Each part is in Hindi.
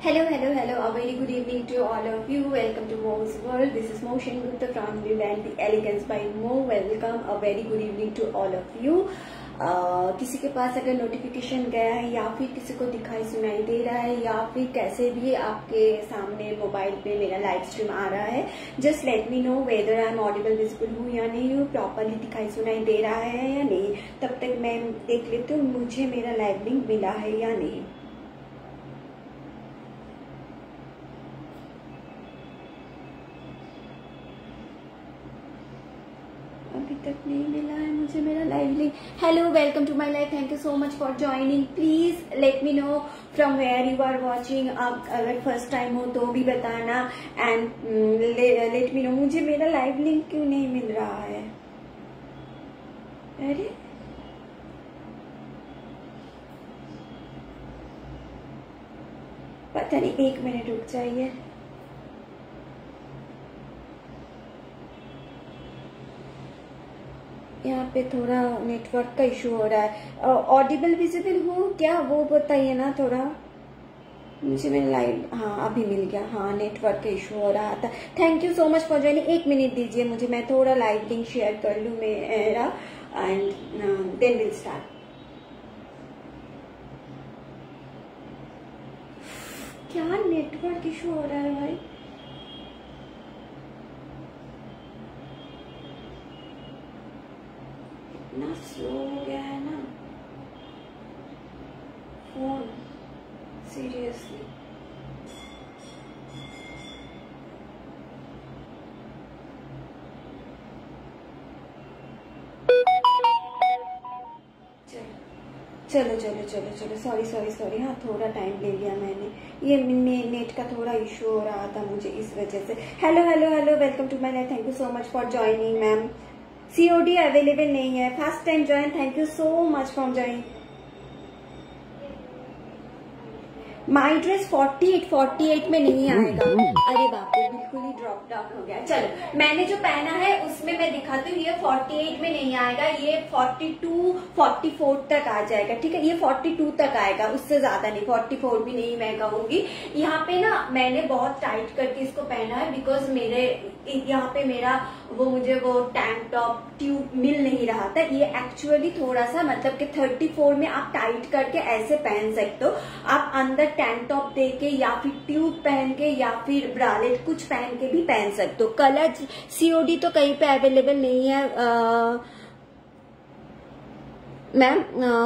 Hello. A very good evening to all of you. Welcome to Mo's World. This is Mo Sengupta from New and the Elegance by Mo. Welcome. A very good evening to all of you. किसी के पास अगर नोटिफिकेशन गया है या फिर किसी को दिखाई सुनाई दे रहा है या फिर कैसे भी आपके सामने मोबाइल पे मेरा लाइव स्ट्रीम आ रहा है, just let me know whether I am audible visible हूँ या नहीं हूँ, प्रॉपरली दिखाई सुनाई दे रहा है या नहीं। तब तक मैं देख लेती हूँ मुझे मेरा लाइव लिंक मिला है या नहीं। अभी तक नहीं मिला है मुझे मेरा live link. Hello, welcome to my live. Thank you so much for joining. Please let me know from where you are watching. आप अगर फर्स्ट टाइम हो तो भी बताना एंड लेट मी नो मुझे मेरा लाइव लिंक क्यों नहीं मिल रहा है। अरे पता नहीं, 1 मिनट रुक जाइए। यहाँ पे थोड़ा नेटवर्क का इशू हो रहा है। ऑडिबल विजिबल हूँ क्या वो बताइए ना थोड़ा मुझे। मेरा लाइव अभी मिल गया। हाँ, नेटवर्क का इशू हो रहा था। Thank you so much for joining. 1 minute दीजिए मुझे, मैं थोड़ा लाइव लिंक शेयर कर लूँ मेरा एंड देन विल स्टार्ट। क्या नेटवर्क इशू हो रहा है भाई। इतना स्लो हो गया है ना फोन, सीरियसली। चलो सॉरी। हाँ, थोड़ा टाइम ले लिया मैंने। ये नेट का थोड़ा इशू हो रहा था मुझे, इस वजह से। Hello, welcome to my live. Thank you so much for joining ma'am. COD available नहीं है। First time join, thank you so much for join. My dress 48 में नहीं आएगा। अरे बाप रे, बिल्कुल ही ड्रॉप डाउन हो गया। चलो, मैंने जो पहना है उसमें मैं दिखाती हूँ। ये 48 में नहीं आएगा, ये 42, 44 तक आ जाएगा। ठीक है, ये 42 तक आएगा, उससे ज्यादा नहीं। 44 भी नहीं मैं कहूंगी। यहाँ पे ना मैंने बहुत टाइट करके इसको पहना है बिकॉज मेरे यहाँ पे मुझे वो टैंक टॉप ट्यूब मिल नहीं रहा था। ये एक्चुअली थोड़ा सा मतलब कि 34 में आप टाइट करके ऐसे पहन सकते हो। आप अंदर टैंक टॉप दे के या फिर ट्यूब पहन के या फिर ब्रालेट कुछ पहन के भी पहन सकते हो। कलर COD तो कहीं पे अवेलेबल नहीं है मैम।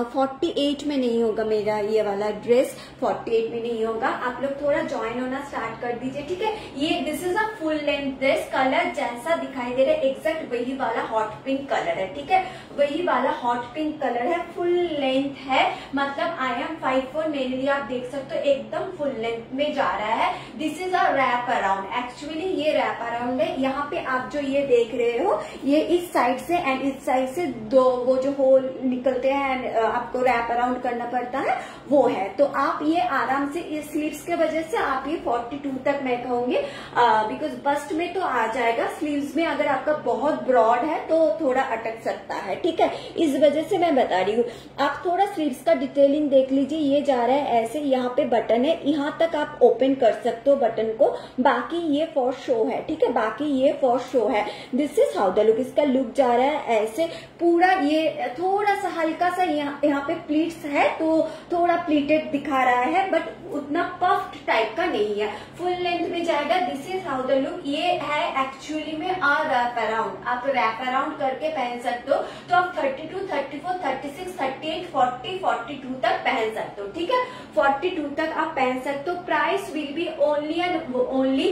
48 में नहीं होगा मेरा ये वाला ड्रेस। 48 में नहीं होगा। आप लोग थोड़ा ज्वाइन होना स्टार्ट कर दीजिए। ठीक है, ये this is a full length dress. Colour जैसा दिखाई दे रहा है एग्जैक्ट वही वाला हॉट पिंक कलर है। ठीक है, वही वाला हॉट पिंक कलर है। फुल लेंथ है, मतलब I am 5'4", मेरे लिए आप देख सकते हो एकदम फुल लेंथ में जा रहा है। This is a wrap around. Actually ये रैप अराउंड है। यहाँ पे आप जो ये देख रहे हो, ये इस साइड से एंड इस साइड से दो वो जो होल निकल आपको रैप अराउंड करना पड़ता है, वो है। तो आप ये आराम से इस स्लीव्स के वजह से आप ये 42 तक मैं कहूंगी बिकॉज बस्ट में तो आ जाएगा। स्लीव्स में अगर आपका बहुत ब्रॉड है तो थोड़ा अटक सकता है। ठीक है, इस वजह से मैं बता रही हूँ। आप थोड़ा स्लीव्स का डिटेलिंग देख लीजिए। ये जा रहा है ऐसे, यहाँ पे बटन है, यहाँ तक आप ओपन कर सकते हो बटन को। बाकी ये फॉर शो है। ठीक है, बाकी ये फॉर शो है। This is how the look. इसका लुक जा रहा है ऐसे पूरा। ये थोड़ा सा हल्का सा यहाँ पे प्लीट्स है तो थोड़ा प्लीटेड दिखा रहा है, बट उतना पफ्ड टाइप का नहीं है। फुल लेंथ में जाएगा। This is how the look. ये है एक्चुअली में रैप अराउंड। आप रैप अराउंड करके पहन सकते हो तो आप 32, 34, 36, 38, 40, 42 तक पहन सकते हो। ठीक है, 42 तक आप पहन सकते हो। Price will be only and only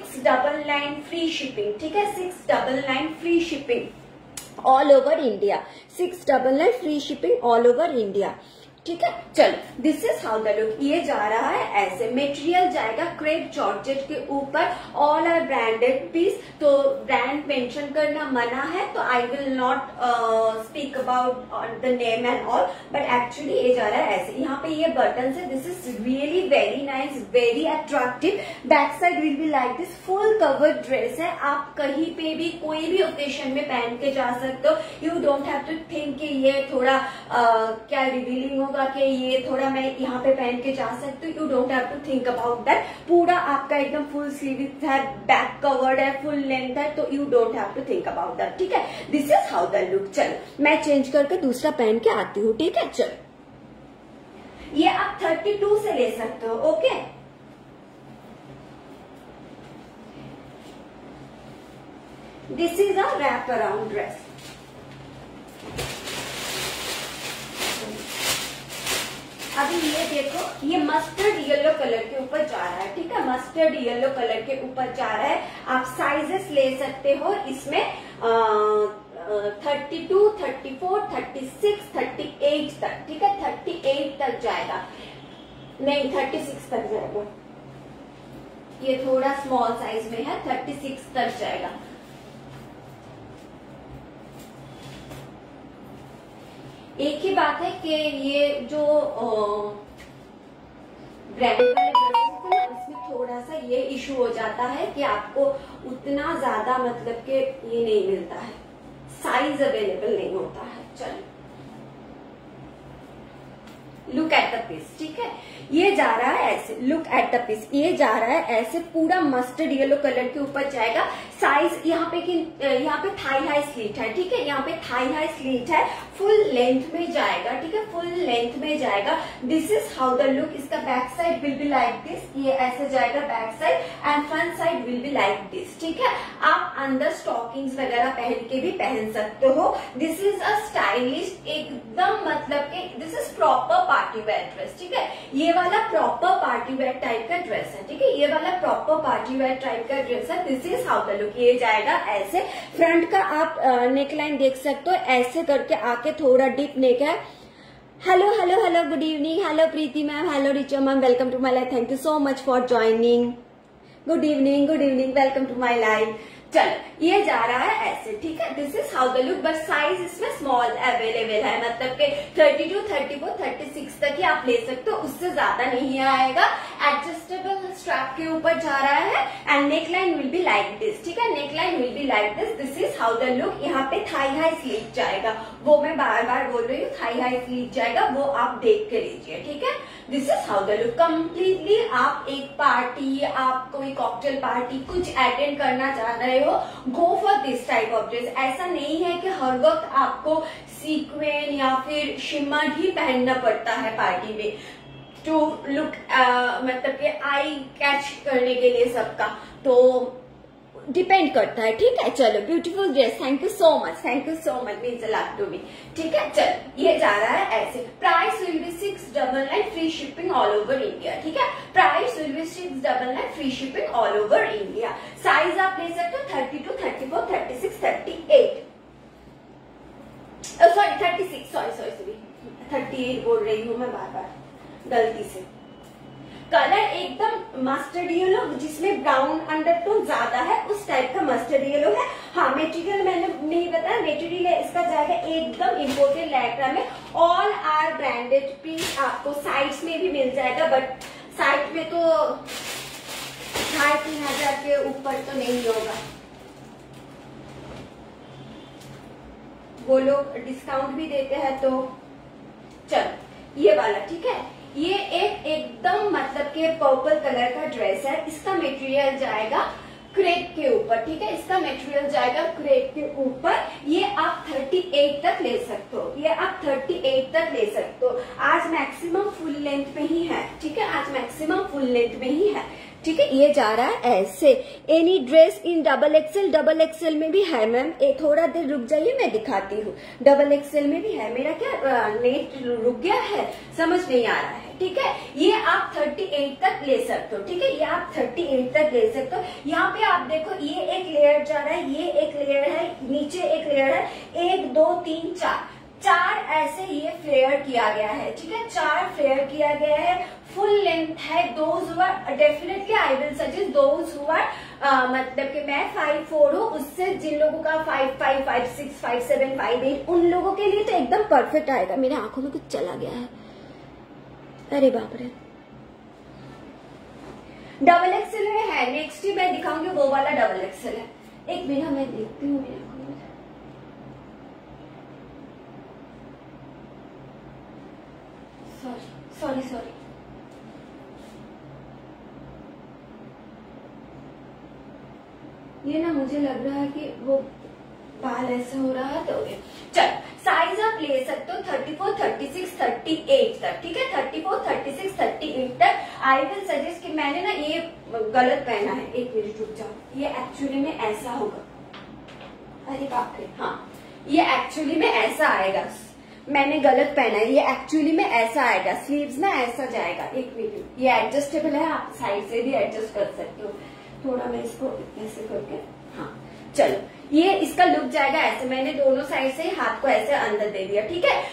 699 free shipping. ठीक है, 699 free shipping all over India. 699 free shipping all over India. ठीक है, चलो this is how the look. ये जा रहा है ऐसे। मटेरियल जाएगा क्रेप जॉर्जेट के ऊपर। ऑल आर ब्रांडेड पीस, तो ब्रांड मेंशन करना मना है, तो I will not speak about the name and all, but actually ये जा रहा है ऐसे। यहाँ पे ये बटन है। This is really very nice, very attractive. Back side will be like this. Full covered dress है। आप कहीं पे भी कोई भी ओकेशन में पहन के जा सकते हो। You don't have to think कि ये थोड़ा क्या रिवीलिंग होगा होगा कि ये थोड़ा मैं यहाँ पे पहन के जा सकती हूँ, you don't have to think about that. पूरा आपका एकदम फुल स्लीव है, बैक कवर्ड है, फुल लेंथ है, तो you don't have to think about that, ठीक है। This is how the look. चलो मैं चेंज करके दूसरा पहन के आती हूँ, ठीक है। चलो ये आप 32 से ले सकते हो, okay. This is a wrap around dress. अभी ये देखो, ये मस्टर्ड येलो कलर के ऊपर जा रहा है, ठीक है। मस्टर्ड येलो कलर के ऊपर जा रहा है। आप साइजेस ले सकते हो इसमें 32, 34, 36, 38 तक, ठीक है। 38 तक जाएगा, नहीं 36 तक जाएगा। ये थोड़ा स्मॉल साइज में है, 36 तक जाएगा। एक ही बात है कि ये जो ब्रांड वाले ड्रेसेस है ना, उसमें थोड़ा सा ये इशू हो जाता है कि आपको उतना ज्यादा मतलब कि ये नहीं मिलता है, साइज अवेलेबल नहीं होता है। चलो लुक एट द पीस, ठीक है। ये जा रहा है ऐसे, लुक एट द पीस, ये जा रहा है ऐसे, पूरा मस्टर्ड येलो कलर के ऊपर जाएगा। साइज यहाँ पे थाई हाई स्लीट है, ठीक है। यहाँ पे थाई हाई स्लीट है, फुल लेंथ में जाएगा, ठीक है। फुल लेंथ में जाएगा। This is how the look. इसका back side will be like this, ये ऐसे जाएगा back side, and front side will be like this, ठीक है। आप अंदर स्टॉकिंग्स वगैरह पहन के भी पहन सकते हो। दिस इज अ स्टाइलिश, एकदम मतलब कि this is proper party wear dress, ठीक है। ये वाला प्रॉपर पार्टी वेयर टाइप का ड्रेस है, ठीक है। ये वाला प्रॉपर पार्टी वेयर टाइप का ड्रेस है। This is how the look. ये जाएगा ऐसे। फ्रंट का आप नेकलाइन देख सकते हो, ऐसे करके आके थोड़ा डीप नेक है। Hello hello hello, good evening. Hello Preeti ma'am, hello Richa ma'am, welcome to my life. Thank you so much for joining. Good evening, good evening, welcome to my life. चलो ये जा रहा है ऐसे, ठीक है। This is how the look, but size इसमें स्मॉल अवेलेबल है, मतलब कि 32, 34, 36 तक ही आप ले सकते हो, उससे ज्यादा नहीं आएगा। एडजस्टेबल स्ट्रैप के ऊपर जा रहा है, and neck line will be like this, ठीक है। Neck line will be like this. This is how the look. यहाँ पे थाई हाई स्लीव जाएगा, वो मैं बार बार बोल रही हूँ, थाई हाई स्लीव जाएगा, वो आप देख के लीजिए, ठीक है। This is how the look. Completely आप एक पार्टी, आप कोई कॉकटेल पार्टी कुछ अटेंड करना चाह रहे हो, go for this type of dress. ऐसा नहीं है कि हर वक्त आपको सीक्वेन या फिर शिमर ही पहनना पड़ता है पार्टी में टू लुक, मतलब कि आई कैच करने के लिए सबका, तो डिपेंड करता है, ठीक है। चलो beautiful dress, thank you so much, thank you so much, means a lot to me, ठीक है। चलो ये जा रहा है ऐसे। Price will be 699, free shipping all over India, ठीक है। Price will be 699, free shipping all over India. Size आप ले सकते हो 32, 34, 36, 38, सॉरी 36, सॉरी 38 बोल रही हूँ मैं बार बार गलती से। कलर एकदम मस्टर्ड येलो, जिसमें ब्राउन अंडरटोन ज्यादा है, उस टाइप का मस्टर्ड येलो है। हाँ, मटेरियल मैंने नहीं बताया, मटेरियल है इसका जाएगा एकदम इम्पोर्टेड लैक्रा में। ऑल आर ब्रांडेड प्रिंट आपको साइड्स में भी मिल जाएगा, बट साइड में तो 3,500 के ऊपर तो नहीं होगा, वो लोग डिस्काउंट भी देते हैं। तो चल ये वाला, ठीक है। ये एकदम मतलब के पर्पल कलर का ड्रेस है। इसका मटेरियल जाएगा क्रेप के ऊपर, ठीक है। इसका मटेरियल जाएगा क्रेप के ऊपर। ये आप 38 तक ले सकते हो, ये आप 38 तक ले सकते हो। आज मैक्सिमम फुल लेंथ में ही है, ठीक है। आज मैक्सिमम फुल लेंथ में ही है, ठीक है। ये जा रहा है ऐसे। Any dress in double X L, double X L में भी है मैम। थोड़ा देर रुक जाइए, मैं दिखाती हूँ। डबल एक्सेल में भी है। मेरा क्या नेट रुक गया है, समझ नहीं आ रहा है, ठीक है। ये आप 38 तक ले सकते हो, ठीक है। ये आप 38 तक ले सकते हो। यहाँ पे आप देखो, ये एक लेयर जा रहा है, ये एक लेयर है, नीचे एक लेयर है, 1 2 3 4 ऐसे ये फ्लेयर किया गया है, ठीक है। 4 फ्लेयर किया गया है, फुल लेंथ है। Those who are, definitely I will suggest those who are, मतलब कि मैं 5'4" हूँ, उससे जिन लोगों का 5'5", 5'6", 5'7", 5'8", उन लोगों के लिए तो एकदम परफेक्ट आएगा। मेरे आंखों में कुछ चला गया है, अरे बाप रे। डबल एक्सेल में है, नेक्स्ट ही मैं दिखाऊंगी, वो वाला डबल एक्सेल है। एक मिनट मैं देखती हूँ मेरे आंखों में। सॉरी ये ना मुझे लग रहा है कि वो बाल ऐसे हो रहा है तो चल साइज आप ले सकते हो 34, 36, 38 तक, ठीक है। 34, 36, 38 तक। आई विल सजेस्ट कि मैंने ना ये गलत पहना है, एक मिनट रुक जाओ, ये एक्चुअली में ऐसा होगा, अरे बाप रे, हाँ ये एक्चुअली में ऐसा आएगा, मैंने गलत पहना है, ये एक्चुअली में ऐसा आएगा, स्लीव्स ना ऐसा जाएगा। एक मिनट, ये एडजस्टेबल है, आप साइड से भी एडजस्ट कर सकते हो। थोड़ा मैं इसको ऐसे करके, हाँ चलो ये इसका लुक जाएगा ऐसे। मैंने दोनों साइड से हाथ को ऐसे अंदर दे दिया, ठीक है।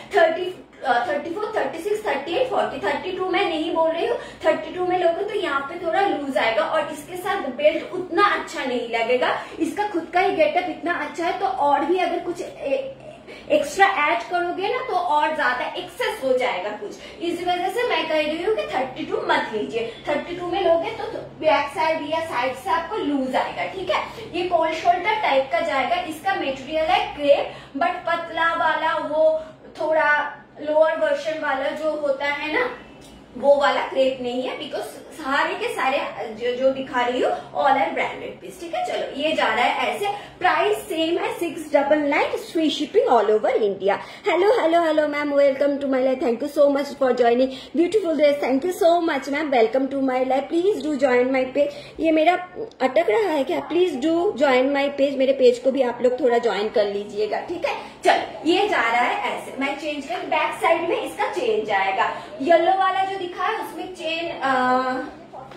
34, 36, 38, 40, 32 मैं नहीं बोल रही हूँ, 32 में लोगे तो यहाँ पे थोड़ा लूज आएगा और इसके साथ बेल्ट उतना अच्छा नहीं लगेगा। इसका खुद का ही गेटअप इतना अच्छा है, तो और भी अगर कुछ एक्स्ट्रा ऐड करोगे ना तो और ज्यादा एक्सेस हो जाएगा कुछ। इस वजह से मैं कह रही हूँ कि 32 मत लीजिए। 32 में लोगे तो बैक साइड या साइड से आपको लूज आएगा, ठीक है। ये कोल्ड शोल्डर टाइप का जाएगा। इसका मटेरियल है क्रेप, बट पतला वाला वो थोड़ा लोअर वर्जन वाला जो होता है ना, वो वाला क्रेप नहीं है, बिकॉज सारे के सारे जो दिखा रही हूँ ऑल आर ब्रांडेड पीस, ठीक है। चलो ये जा रहा है ऐसे, प्राइस सेम है 699, free shipping all over India. Hello ma'am, welcome to my life, thank you so much for joining, beautiful dress, thank you so much ma'am, welcome to my life, please do join my page. ये मेरा अटक रहा है क्या? Please do join my page, मेरे पेज को भी आप लोग थोड़ा ज्वाइन कर लीजिएगा, ठीक है। चलो ये जा रहा है ऐसे, मैं चेंज कर, बैक साइड में इसका चेंज आएगा। येलो वाला जो दिखा है उसमें चेन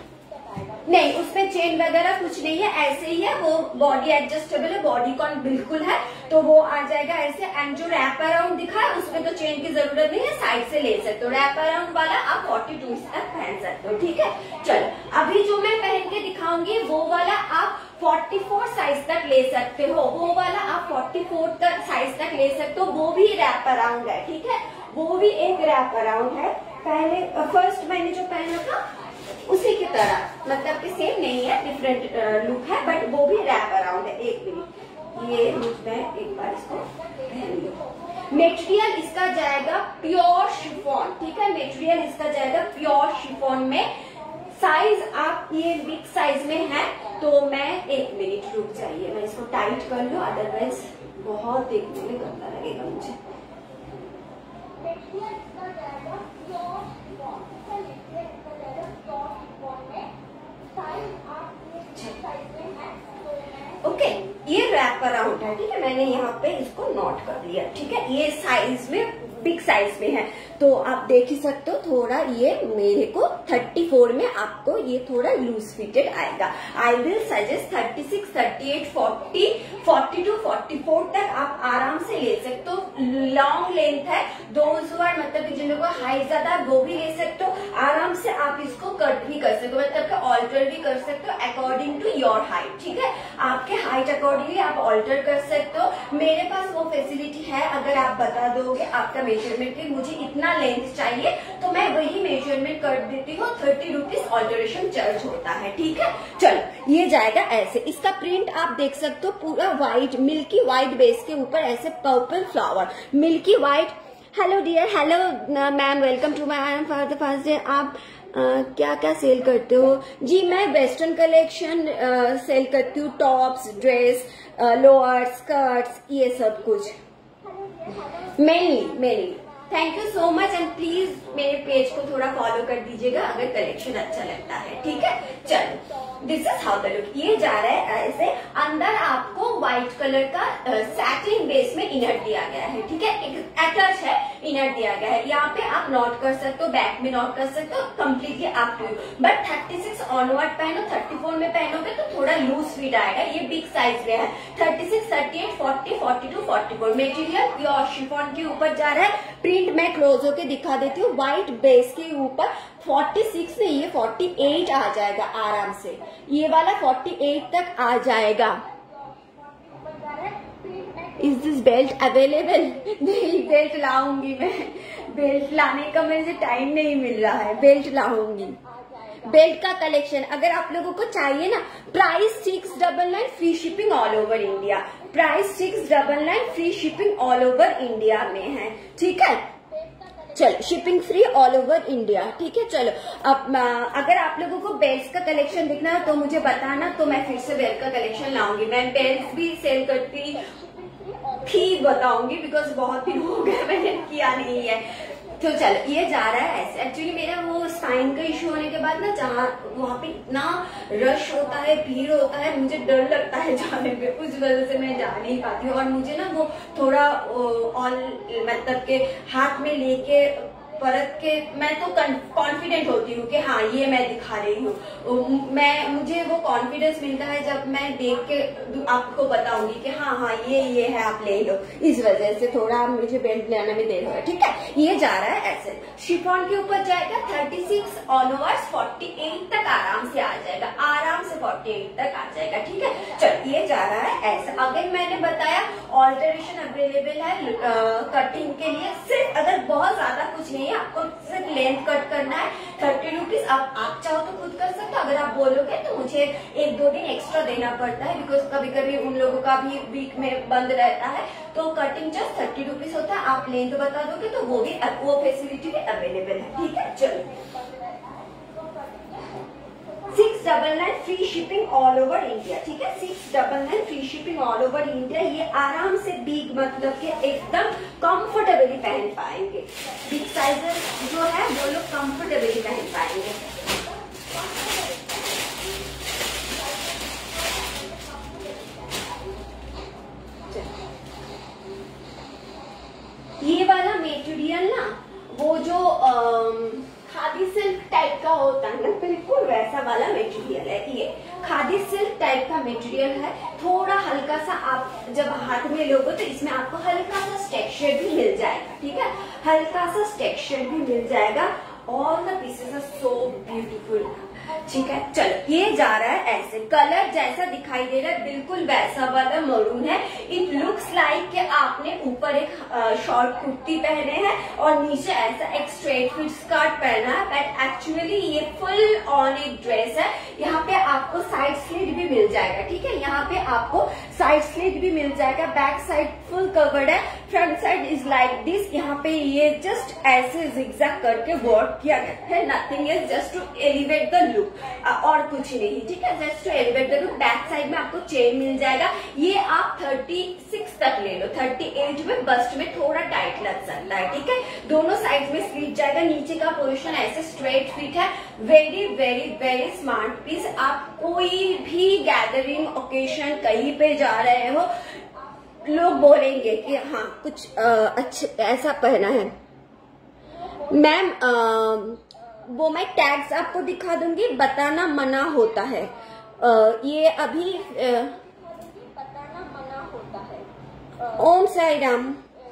नहीं, उसमें चेन वगैरह कुछ नहीं है, ऐसे ही है। वो बॉडी एडजस्टेबल है, बॉडी कॉन बिल्कुल है, तो वो आ जाएगा ऐसे। एंड जो रैप अराउंड दिखा है उसमें तो चेन की जरूरत नहीं है, साइड से ले सकते हो। रैप अराउंड वाला आप 42 तक पहन सकते हो, ठीक है। चलो अभी जो मैं पहन के दिखाऊंगी वो वाला आप 44 साइज तक ले सकते हो, वो वाला आप 44 तक साइज तक ले सकते हो। वो भी रैप अराउंड है, ठीक है, वो भी एक रैप अराउंड है। पहले फर्स्ट मैंने जो पहना था उसी की तरह, मतलब कि सेम नहीं है, डिफरेंट लुक है, बट वो भी रैप अराउंड है। एक मिनट, ये मैं एक बार इसको पहन लूं। मेटेरियल इसका जाएगा प्योर शिफॉन, ठीक है, मेटेरियल इसका जाएगा प्योर शिफॉन में। साइज आप ये बिग साइज में है, तो मैं एक मिनट रुक जाइए, मैं इसको टाइट कर लूं, अदरवाइज बहुत देखने में गंदा लगेगा मुझे। ओके, ये रैप अराउंड है, ठीक है, मैंने यहाँ पे इसको नोट कर लिया, ठीक है। ये साइज में बिग साइज में है, तो आप देख ही सकते हो। थोड़ा ये मेरे को 34 में आपको ये थोड़ा लूज फिटेड आएगा। आई विल सजेस्ट 36, 38, 40, 42, 44 तक आप आराम से ले सकते हो। लॉन्ग लेंथ है, मतलब कि जिन लोगों को हाइट ज्यादा है वो भी ले सकते हो। आराम से आप इसको कट भी कर सकते हो, मतलब कि ऑल्टर भी कर सकते हो अकॉर्डिंग टू योर हाइट, ठीक है। आपके हाइट अकॉर्डिंगली आप ऑल्टर कर सकते हो। मेरे पास वो फैसिलिटी है, अगर आप बता दोगे आपका मेजरमेंट की मुझे इतना लेंथ चाहिए, तो मैं वही मेजरमेंट कर देती हूँ। 30 रुपीज ऑल्टरेशन चार्ज होता है, ठीक है। चलो ये जाएगा ऐसे। इसका प्रिंट आप देख सकते हो, पूरा व्हाइट, मिल्की व्हाइट बेस के ऊपर ऐसे purple flower, milky white. Hello dear, hello ma'am, welcome to my, I am for the first day. आप क्या क्या सेल करते हो? जी मैं वेस्टर्न कलेक्शन सेल करती हूँ, टॉप्स, ड्रेस, लोअर, स्कर्ट्स, ये सब कुछ mainly. Thank you so much, and please मेरे पेज को थोड़ा फॉलो कर दीजिएगा अगर कलेक्शन अच्छा लगता है, ठीक है। चलो this is how the look. ये जा रहा है ऐसे, अंदर आपको व्हाइट कलर का सैटिन बेस में इनर दिया गया है, ठीक है, एक अटैच है, इनर दिया गया है। यहाँ पे आप नॉट कर सकते हो, बैक में नॉट कर सकते हो, कम्प्लीटली आप टू। बट 36 ऑनवर्ड पहनो, 34 में पहनोगे तो थोड़ा लूज फिट आएगा। ये बिग साइज में है। 36, 38, 40, 42, 44 मेटीरियल प्योर शिफॉन के ऊपर जा रहा है। प्रिंट मैं क्लोज होके दिखा देती हूँ, व्हाइट बेस के ऊपर 46 नहीं, ये 48 आ जाएगा आराम से। ये वाला 48 तक आ जाएगा। Is this belt available? नहीं, बेल्ट लाऊंगी मैं, बेल्ट लाने का मुझे टाइम नहीं मिल रहा है, बेल्ट लाऊंगी। बेल्ट का कलेक्शन अगर आप लोगों को चाहिए ना, price 699, free shipping all over India. Price 699, free shipping all over India में है, ठीक है। चलो shipping free all over India, ठीक है। चलो अब अगर आप लोगों को बेल्ट का कलेक्शन दिखना है तो मुझे बताना, तो मैं फिर से बेल्ट का कलेक्शन लाऊंगी। मैं बेल्ट भी सेल करती थी, बताऊंगी, बिकॉज बहुत दिन हो गया मैंने किया नहीं है। तो चलो ये जा रहा है ऐसे। एक्चुअली मेरा वो स्पाइन का इश्यू होने के बाद ना, जहाँ वहाँ पे इतना रश होता है, भीड़ होता है, मुझे डर लगता है जाने में, उस वजह से मैं जा नहीं पाती हूँ। और मुझे ना वो थोड़ा ऑल मतलब के हाथ में लेके परत के मैं तो कॉन्फिडेंट होती हूँ कि हाँ ये मैं दिखा रही हूँ। मुझे वो कॉन्फिडेंस मिलता है जब मैं देख के आपको बताऊंगी कि हाँ हाँ ये है, आप ले लो। इस वजह से थोड़ा मुझे बेल्ट लेने में देर हो है, ठीक है। ये जा रहा है ऐसे, शिफॉन के ऊपर जाएगा 36 ऑनवर्ड्स 48 तक आराम से आ जाएगा, आराम से 48 तक आ जाएगा, ठीक है। चल ये जा रहा है ऐसे। अगर मैंने बताया ऑल्टरेशन अवेलेबल है कटिंग के लिए, सिर्फ अगर बहुत ज्यादा कुछ नहीं, आपको सिर्फ लेंथ कट करना है 30 रुपीज। आप चाहो तो खुद कर सकते हो, अगर आप बोलोगे तो मुझे 1-2 दिन एक्स्ट्रा देना पड़ता है, बिकॉज कभी कभी उन लोगों का भी वीक में बंद रहता है। तो कटिंग जस्ट 30 रुपीज होता है, आप लेंथ बता दोगे तो वो फैसिलिटी भी अवेलेबल है, ठीक है। चलो 699 free shipping all over India, ठीक है। 699 free shipping all over India. ये आराम से बिग मतलब के एकदम कंफर्टेबली पहन पाएंगे। बिग साइजेस जो है वो लोग कंफर्टेबली पहन पाएंगे। ये वाला मेटेरियल ना, वो जो खादी सिल्क टाइप का होता है ना, बिल्कुल वैसा वाला मटेरियल है। ये खादी सिल्क टाइप का मटेरियल है। थोड़ा हल्का सा आप जब हाथ में लोगे तो इसमें आपको हल्का सा टेक्सचर भी मिल जाएगा, ठीक है। हल्का सा टेक्सचर भी मिल जाएगा। All the pieces are so beautiful, ठीक है। चलो ये जा रहा है ऐसे। कलर जैसा दिखाई दे रहा है बिल्कुल वैसा वाला मरून है। इट लुक्स लाइक कि आपने ऊपर एक शॉर्ट कुर्ती पहने हैं और नीचे ऐसा एक स्ट्रेट फिट स्कर्ट पहना है, बट एक्चुअली ये फुल ऑन एक ड्रेस है। यहाँ पे आपको साइड स्लिट भी मिल जाएगा, ठीक है। यहाँ पे आपको साइड स्लिट भी मिल जाएगा। बैक साइड फुल कवर्ड है, front side is like this. यहाँ पे ये जस्ट ऐसे जिगजैग करके वर्क किया गया है, nothing is, just to elevate the look, और कुछ नहीं, ठीक है। Just to elevate the look. Back side में आपको चेन मिल जाएगा। ये आप 36 तक ले लो, 38 में बस्ट में थोड़ा टाइट लग सकता है, ठीक है। दोनों साइड में स्लीव जाएगा। नीचे का पोर्शन ऐसे स्ट्रेट फिट है। Very very very smart piece. आप कोई भी गैदरिंग ओकेशन कहीं पे जा रहे हो, लोग बोलेंगे कि हाँ कुछ अच्छा ऐसा पहना है। मैम वो मैं टैग्स आपको दिखा दूंगी, बताना मना होता है। ये अभी बताना मना होता है। ओम साई राम,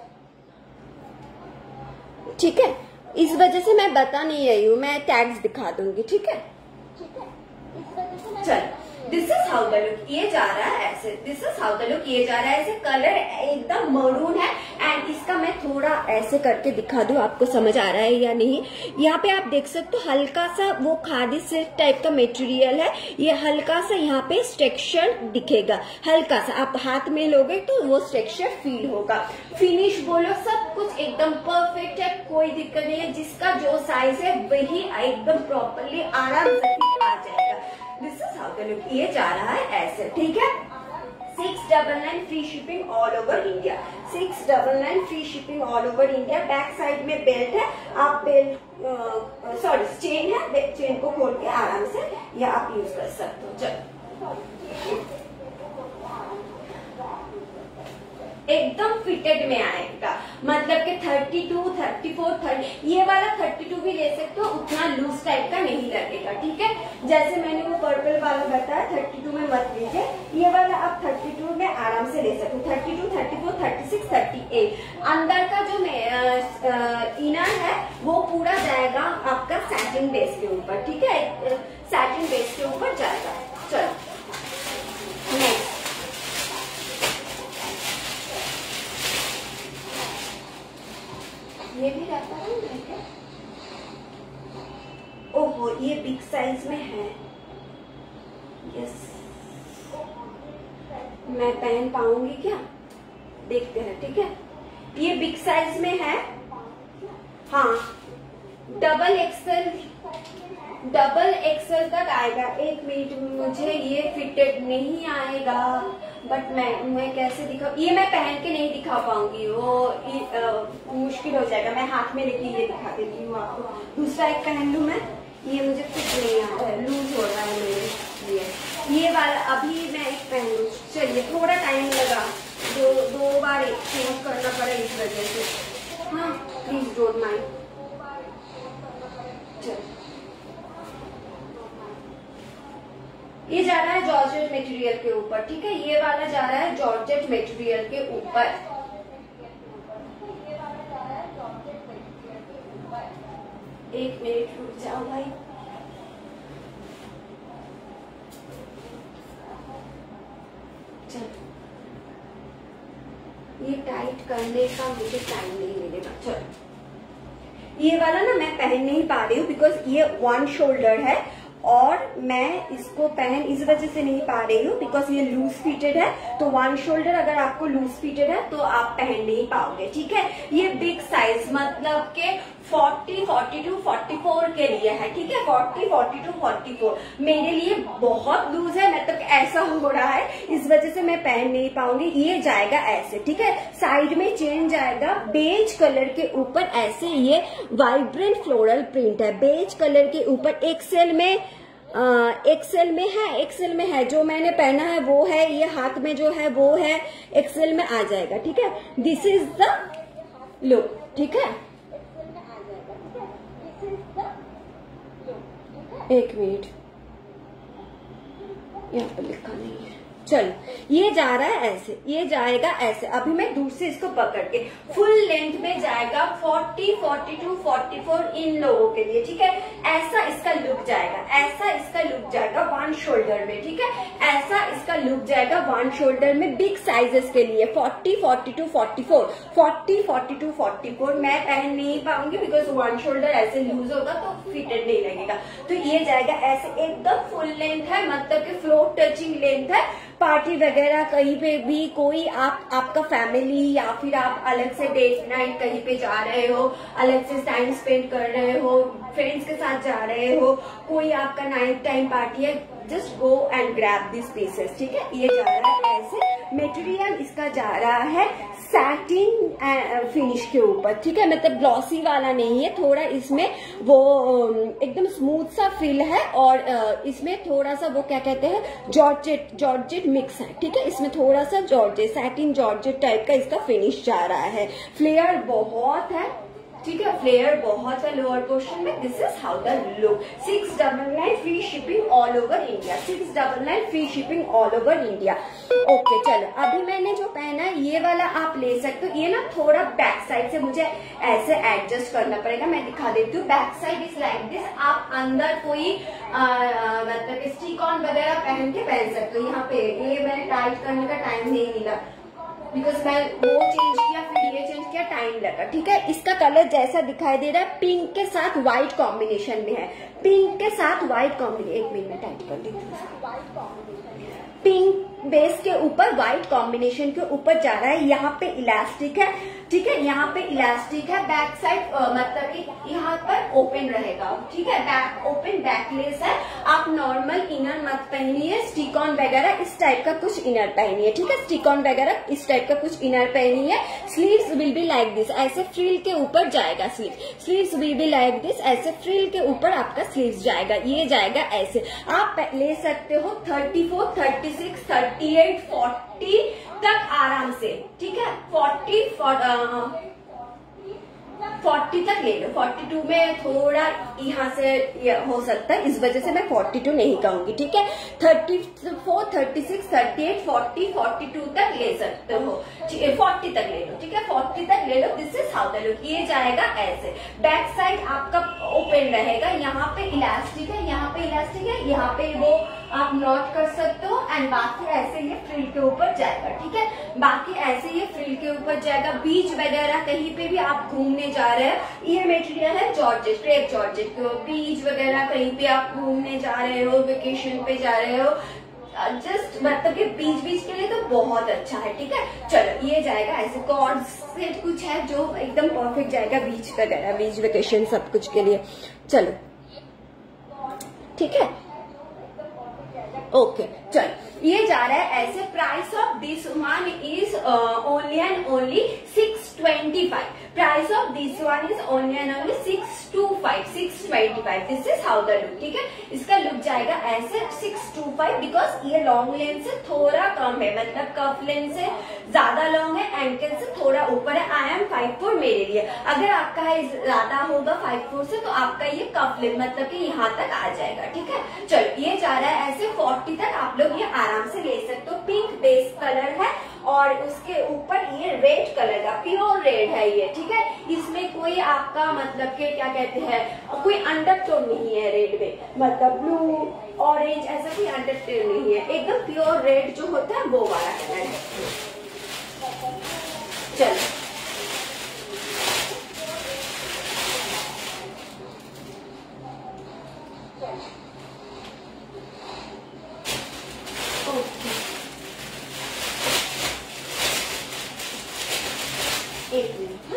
ठीक है। इस वजह से मैं बता नहीं रही हूँ, मैं टैग्स दिखा दूंगी, ठीक है। चल this is how the look. ये जा रहा है ऐसे। This is how the look. ये जा रहा है ऐसे। कलर एकदम मरून है। एंड इसका मैं थोड़ा ऐसे करके दिखा दूं, आपको समझ आ रहा है या नहीं। यहाँ पे आप देख सकते हो हल्का सा वो खादी सिल्क टाइप का मटेरियल है। ये हल्का सा यहाँ पे स्ट्रक्चर दिखेगा, हल्का सा। आप हाथ में लोगे तो वो स्ट्रक्चर फील होगा। फिनिश बोलो, सब कुछ एकदम परफेक्ट है, कोई दिक्कत नहीं है। जिसका जो साइज है वही एकदम प्रॉपरली आराम से आ जाएगा। This is how the look. ये जा रहा है ऐसे, ठीक है। 699 free shipping all over India. 699 free shipping all over India. Back side में बेल्ट है। आप बेल्ट सॉरी चेन है, चेन को खोल के आराम से या आप यूज कर सकते हो। चलो एकदम फिटेड में आएगा, मतलब कि 32, 34, 30। ये वाला 32 भी ले सकते हो, उतना लूज टाइप का नहीं लगेगा, ठीक है। जैसे मैंने वो पर्पल वाला बताया 32 में मत लीजिए। ये वाला आप 32 में आराम से ले सकते हो। 32, 34, 36, 38। अंदर का जो इनर है वो पूरा जाएगा आपका सैटिन बेस के ऊपर, ठीक है। सैटिन बेस के ऊपर जाएगा। चलो नेक्स्ट ये भी रहता है क्या? ओहो ये बिग साइज में है। यस मैं पहन पाऊंगी क्या, देखते हैं, ठीक है। ये बिग साइज में है। हाँ डबल एक्सेल तक आएगा। एक मिनट, मुझे ये फिटेड नहीं आएगा, बट मैं कैसे दिखा, ये मैं पहन के नहीं दिखा पाऊंगी, वो मुश्किल हो जाएगा। मैं हाथ में लेके ये दिखा देती हूँ आपको। दूसरा एक पहन लूँ मैं, ये मुझे फिट नहीं आ रहा है, लूज हो रहा है मेरे लिए। ये वाला अभी मैं एक पहन लूँ, चलिए थोड़ा टाइम लगा, दो बार चेंज करना पड़ा इस वजह से। हाँ प्लीज डोंट माइंड। ये जा रहा है जॉर्जेट मटेरियल के ऊपर, ठीक है। ये वाला जा रहा है जॉर्जेट मटेरियल के ऊपर। एक मिनट रुक जाओ भाई। चलो ये टाइट करने का मुझे टाइम नहीं मिलेगा। चलो ये वाला ना मैं पहन नहीं पा रही हूँ बिकॉज ये वन शोल्डर है और मैं इसको पहन इस वजह से नहीं पा रही हूँ बिकॉज ये लूज फिटेड है। तो वन शोल्डर अगर आपको लूज फिटेड है तो आप पहन नहीं पाओगे, ठीक है। ये बिग साइज मतलब के 40, 42, 44 के लिए है, ठीक है। 40, 42, 44 मेरे लिए बहुत लूज है, मतलब ऐसा हो रहा है, इस वजह से मैं पहन नहीं पाऊंगी। ये जाएगा ऐसे, ठीक है। साइड में चेन जाएगा बेज कलर के ऊपर, ऐसे ये वाइब्रेंट फ्लोरल प्रिंट है बेज कलर के ऊपर। एक्सेल में है जो मैंने पहना है वो है, ये हाथ में जो है वो है, एक्सेल में आ जाएगा, ठीक है। दिस इज द लुक, ठीक है। एक मिनट, यहाँ पर लिखा नहीं है। चल ये जा रहा है ऐसे, ये जाएगा ऐसे। अभी मैं दूर से इसको पकड़ के फुल लेंथ में जाएगा 40, 42, 44 इन लोगों के लिए, ठीक है। ऐसा इसका लुक जाएगा, ऐसा इसका लुक जाएगा वन शोल्डर में, ठीक है। ऐसा इसका लुक जाएगा वन शोल्डर में बिग साइजेस के लिए 40, 42, 44, 40, 42, 44 मैं पहन नहीं पाऊंगी बिकॉज वन शोल्डर ऐसे लूज होगा तो फिटेड नहीं लगेगा। तो ये जाएगा ऐसे, एकदम फुल लेंथ है, मतलब कि फ्लोर टचिंग लेंथ है। पार्टी वगैरह कहीं पे भी कोई आपका फैमिली या फिर आप अलग से डेट नाइट कहीं पे जा रहे हो, अलग से टाइम स्पेंड कर रहे हो, फ्रेंड्स के साथ जा रहे हो, कोई आपका नाइट टाइम पार्टी है, just go and grab this pieces, ठीक है। ये जा रहा है ऐसे। मटेरियल इसका जा रहा है सैटिन फिनिश के ऊपर, ठीक है। मतलब ग्लॉसी वाला नहीं है, थोड़ा इसमें वो एकदम स्मूथ सा फील है और इसमें थोड़ा सा वो क्या कहते हैं जॉर्जेट मिक्स है, ठीक है। इसमें थोड़ा सा जॉर्जेट सैटिन जॉर्जेट टाइप का इसका फिनिश जा रहा है। फ्लेयर बहुत है, ठीक है, फ्लेयर बहुत है लोअर पोर्शन में। This is how the look. 699 free shipping all over India, 699 free shipping all over India. Okay चलो, अभी मैंने जो पहना है ये वाला आप ले सकते हो। ये ना थोड़ा बैक साइड से मुझे ऐसे एडजस्ट करना पड़ेगा, मैं दिखा देती हूँ। Back side is like this. आप अंदर कोई मतलब स्टिक ऑन वगैरह पहन के पहन सकते हो। यहाँ पे ये मैंने टाइट करने का टाइम नहीं मिला बिकॉज मैं वो चेंज किया फिर ये चेंज किया, टाइम लगा, ठीक है। इसका कलर जैसा दिखाई दे रहा है पिंक के साथ व्हाइट कॉम्बिनेशन में है, पिंक के साथ व्हाइट कॉम्बिनेशन। एक मिनट में टाइट कर देती हूँ। पिंक बेस के ऊपर व्हाइट कॉम्बिनेशन के ऊपर जा रहा है। यहाँ पे इलास्टिक है, ठीक है, यहाँ पे इलास्टिक है। बैक साइड मतलब कि यहाँ पर ओपन रहेगा, ठीक है। बैक ओपन बैकलेस है। आप नॉर्मल इनर मत पहनिए, स्टिक ऑन वगैरह इस टाइप का कुछ इनर पहनिए, ठीक है। स्टिक ऑन वगैरह इस टाइप का कुछ इनर पहनिए। Sleeves will be like this, ऐसे फ्रिल के ऊपर जाएगा sleeves will be like this, ऐसे फ्रिल के ऊपर आपका स्लीव्स जाएगा। ये जाएगा ऐसे। आप ले सकते हो 34, 36, 38, 40 तक आराम से, ठीक है। 40 तक ले लो। 42 में थोड़ा यहाँ से हो सकता है, इस वजह से मैं 42 नहीं कहूंगी, ठीक है। 34, 36, 38, 40, 42 तक ले सकते हो, 40 तक ले लो, ठीक है। 40 तक ले लो। This is how the look. ये जाएगा ऐसे। बैक साइड आपका ओपन रहेगा। यहाँ पे इलास्टिक है, यहाँ पे इलास्टिक है, यहाँ पे वो आप नॉट कर सकते हो एंड बाकी ऐसे ये फ्रिल के ऊपर जाएगा, ठीक है। बाकी ऐसे ये फ्रिल के ऊपर जाएगा। बीच वगैरह कहीं पे भी आप घूमने जा रहे हैं, ये मटेरियल है जॉर्जेट, क्रेप जॉर्जेट। बीच वगैरह कहीं पे आप घूमने जा रहे हो, वेकेशन पे जा रहे हो, जस्ट मतलब कि बीच बीच के लिए तो बहुत अच्छा है, ठीक है। चलो ये जाएगा ऐसे, कॉर्ड सेट कुछ है जो एकदम परफेक्ट जाएगा बीच वगैरह, बीच वेकेशन सब कुछ के लिए। चलो ठीक है, ओके चलो ये जा रहा है ऐसे। Price of this one is only and only 625। Price of this one is only and only 625। This is how the look, ठीक है। इसका लुक जाएगा ऐसे 625, बिकॉज ये लॉन्ग लेंथ से थोड़ा कम है, मतलब कफ लेंथ से ज्यादा लॉन्ग है, एंकल से थोड़ा ऊपर है। आई एम 5'4" मेरे लिए। अगर आपका है ज्यादा होगा 5'4" से तो आपका ये कफ लेंथ मतलब कि यहाँ तक आ जाएगा, ठीक है। चलो ये जा रहा है ऐसे 40 तक, आप लोग ये आराम से ले सकते हो। पिंक बेस कलर है और उसके ऊपर ये रेड कलर का, प्योर रेड है ये, ठीक है। इसमें कोई आपका मतलब के क्या कहते हैं, कोई अंडरटोन नहीं है रेड में, मतलब ब्लू ऑरेंज ऐसा कोई अंडरटोन नहीं है, एकदम प्योर रेड जो होता है वो वाला कलर है। चलो एक मिनट,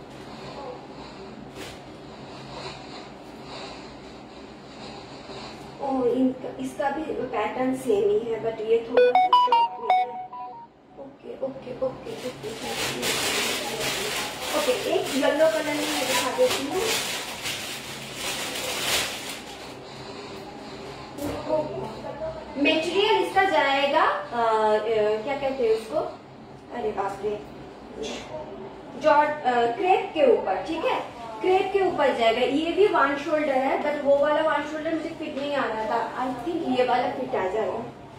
इसका भी पैटर्न सेम ही है, बट ये थोड़ा सा शॉर्ट में है। ओके ओके ओके ओके, एक येलो कलर में मैं दिखा देती हूँ। मेटेरियल इसका जाएगा क्या कहते हैं उसको, अरे बाप रे, जॉर्ज क्रेप के ऊपर, ठीक है। क्रेप के ऊपर जाएगा। ये भी वन शोल्डर है, बट वो वाला वन शोल्डर मुझे फिट नहीं आ रहा था। आई थिंक ये वाला फिट आ जाएगा।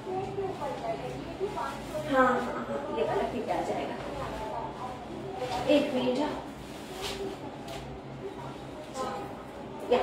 हाँ हाँ हाँ, ये वाला फिट आ जाएगा। एक मिनट, या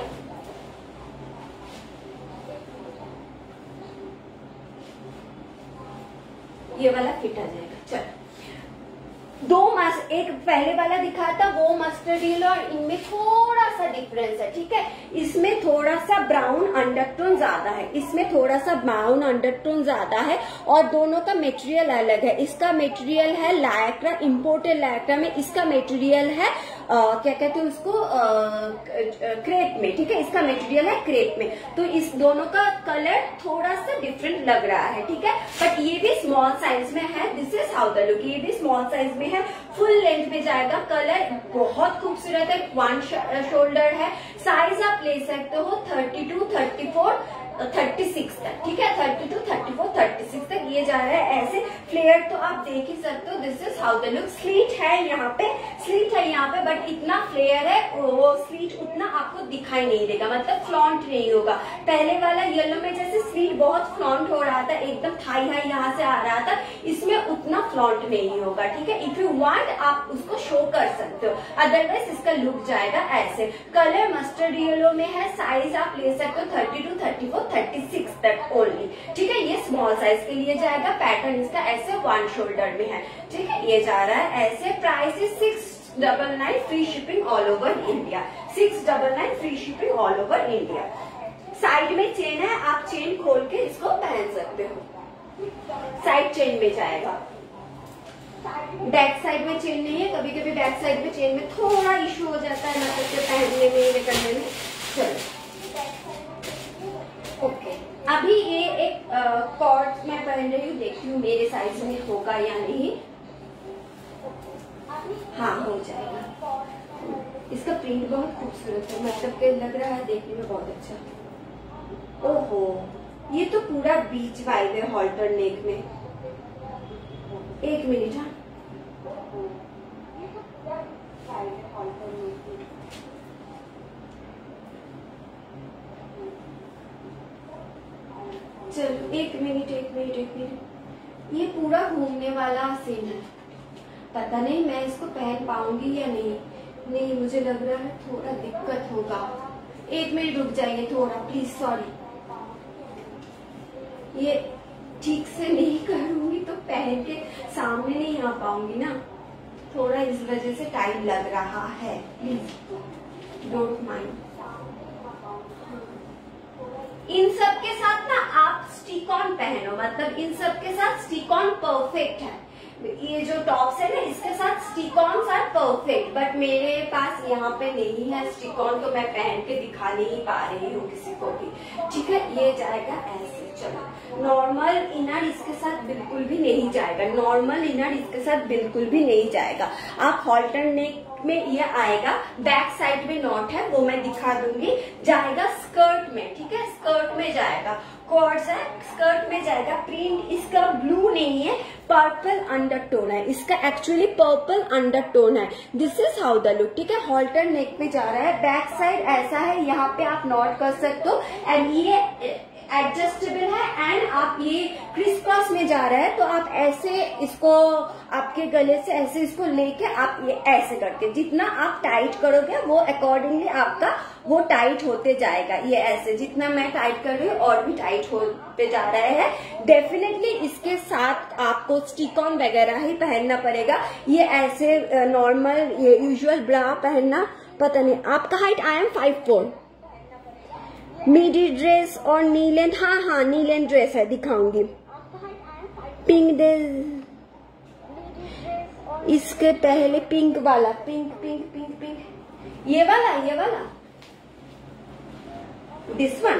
ये वाला फिट आ जाएगा। चलो दो मस्ट, एक पहले वाला दिखा था वो मस्टर्ड येलो, और इनमें थोड़ा सा डिफरेंस है, ठीक है। इसमें थोड़ा सा ब्राउन अंडरटोन ज्यादा है, इसमें थोड़ा सा ब्राउन अंडरटोन ज्यादा है, और दोनों का मटेरियल अलग है। इसका मटेरियल है लायक्रा, इम्पोर्टेड लायक्रा में। इसका मटेरियल है क्या कहते हैं उसको, क्रेप में, ठीक है। इसका मटेरियल है क्रेप में, तो इस दोनों का कलर थोड़ा सा डिफरेंट लग रहा है, ठीक है। बट ये भी स्मॉल साइज में है। This is how the look, ये भी स्मॉल साइज में है, फुल लेंथ में जाएगा। कलर बहुत खूबसूरत है, वन शोल्डर है। साइज आप ले सकते हो 32, 34, 36 तक, ठीक है। 32, 34, 36 तक ये जा रहा है ऐसे। फ्लेयर तो आप देख ही सकते हो। This is how the look. Slit है यहाँ पे, स्लीट है यहाँ पे, बट इतना फ्लेयर है, वो स्लीट उतना आपको दिखाई नहीं देगा, मतलब फ्लॉन्ट नहीं होगा। पहले वाला येलो में जैसे स्लीट बहुत फ्लॉन्ट हो रहा था, एकदम थाई हाई यहाँ से आ रहा था, इसमें उतना फ्लॉन्ट नहीं होगा, ठीक है। इफ यू वांट आप उसको शो कर सकते हो, अदरवाइज इसका लुक जाएगा ऐसे। कलर मस्टर्ड येलो में है। साइज आप ले सकते हो 32, 34, 36 तक ओनली, ठीक है। ये स्मॉल साइज के लिए जाएगा। पैटर्न इसका ऐसे वन शोल्डर में है, ठीक है। ये जा रहा है ऐसे। Price is 699, free shipping all over India. 699 free shipping all over India. Side में चेन है, आप चेन खोल के इसको पहन सकते हो। साइड चेन में जाएगा, बैक साइड में चेन नहीं है। कभी कभी बैक साइड में चेन में थोड़ा इशू हो जाता है, मतलब पहनने में, ये करने में। चलो ओके, अभी ये एक कॉर्ड मैं पहन रही हूँ, देखती हूँ मेरे साइज में होगा या नहीं। हाँ हो जाएगा। इसका प्रिंट बहुत खूबसूरत है, मतलब के लग रहा है देखने में बहुत अच्छा। ओहो, ये तो पूरा बीच वाइब है हॉल्टर नेक में। एक मिनट, हाँ चलो एक मिनट। ये पूरा घूमने वाला सीन है, पता नहीं मैं इसको पहन पाऊंगी या नहीं, मुझे लग रहा है थोड़ा दिक्कत होगा। एक मिनट रुक जाइए थोड़ा प्लीज, सॉरी। ये ठीक से नहीं करूंगी तो पहन के सामने नहीं आ पाऊंगी ना, थोड़ा इस वजह से टाइम लग रहा है, प्लीज डोंट माइंड। इन सब के साथ ना आप स्टिक ऑन पहनो, मतलब इन सब के साथ स्टिक ऑन परफेक्ट है। ये जो टॉप्स है ना इसके साथ stick on are perfect, but मेरे पास यहाँ पे नहीं है स्टिक ऑन, तो मैं पहन के दिखा नहीं पा रही हूँ किसी को भी। ठीक है, ये जाएगा ऐसे। चलो, नॉर्मल इनर इसके साथ बिल्कुल भी नहीं जाएगा, नॉर्मल इनर इसके साथ बिल्कुल भी नहीं जाएगा। आप हॉल्टर नेक में ये आएगा, बैक साइड में नॉट है वो मैं दिखा दूंगी, जाएगा स्कर्ट में। ठीक है, स्कर्ट में जाएगा, कॉर्ड्स है, स्कर्ट में जाएगा। प्रिंट इसका ब्लू नहीं है, पर्पल अंडरटोन है, इसका एक्चुअली पर्पल अंडरटोन है। This is how the look. ठीक है, हॉल्टर नेक पे जा रहा है, बैक साइड ऐसा है, यहाँ पे आप नॉट कर सकते हो, एंड ये एडजस्टेबल है, एंड आप ये क्रिस क्रॉस में जा रहा है तो आप ऐसे इसको आपके गले से ऐसे इसको लेके आप ये ऐसे करके जितना आप टाइट करोगे वो अकॉर्डिंगली आपका वो टाइट होते जाएगा। ये ऐसे जितना मैं टाइट कर रही हूँ और भी टाइट होते जा रहा है। डेफिनेटली इसके साथ आपको स्टिक ऑन वगैरह ही पहनना पड़ेगा। ये ऐसे नॉर्मल ये यूजुअल ब्रा पहनना पता नहीं। आपका height I am 5'4", midi dress और नी लेंथ, हाँ नी लेंथ ड्रेस है, दिखाऊंगी। पिंक दे, इसके पहले पिंक वाला, पिंक पिंक पिंक पिंक, ये वाला दिस वन,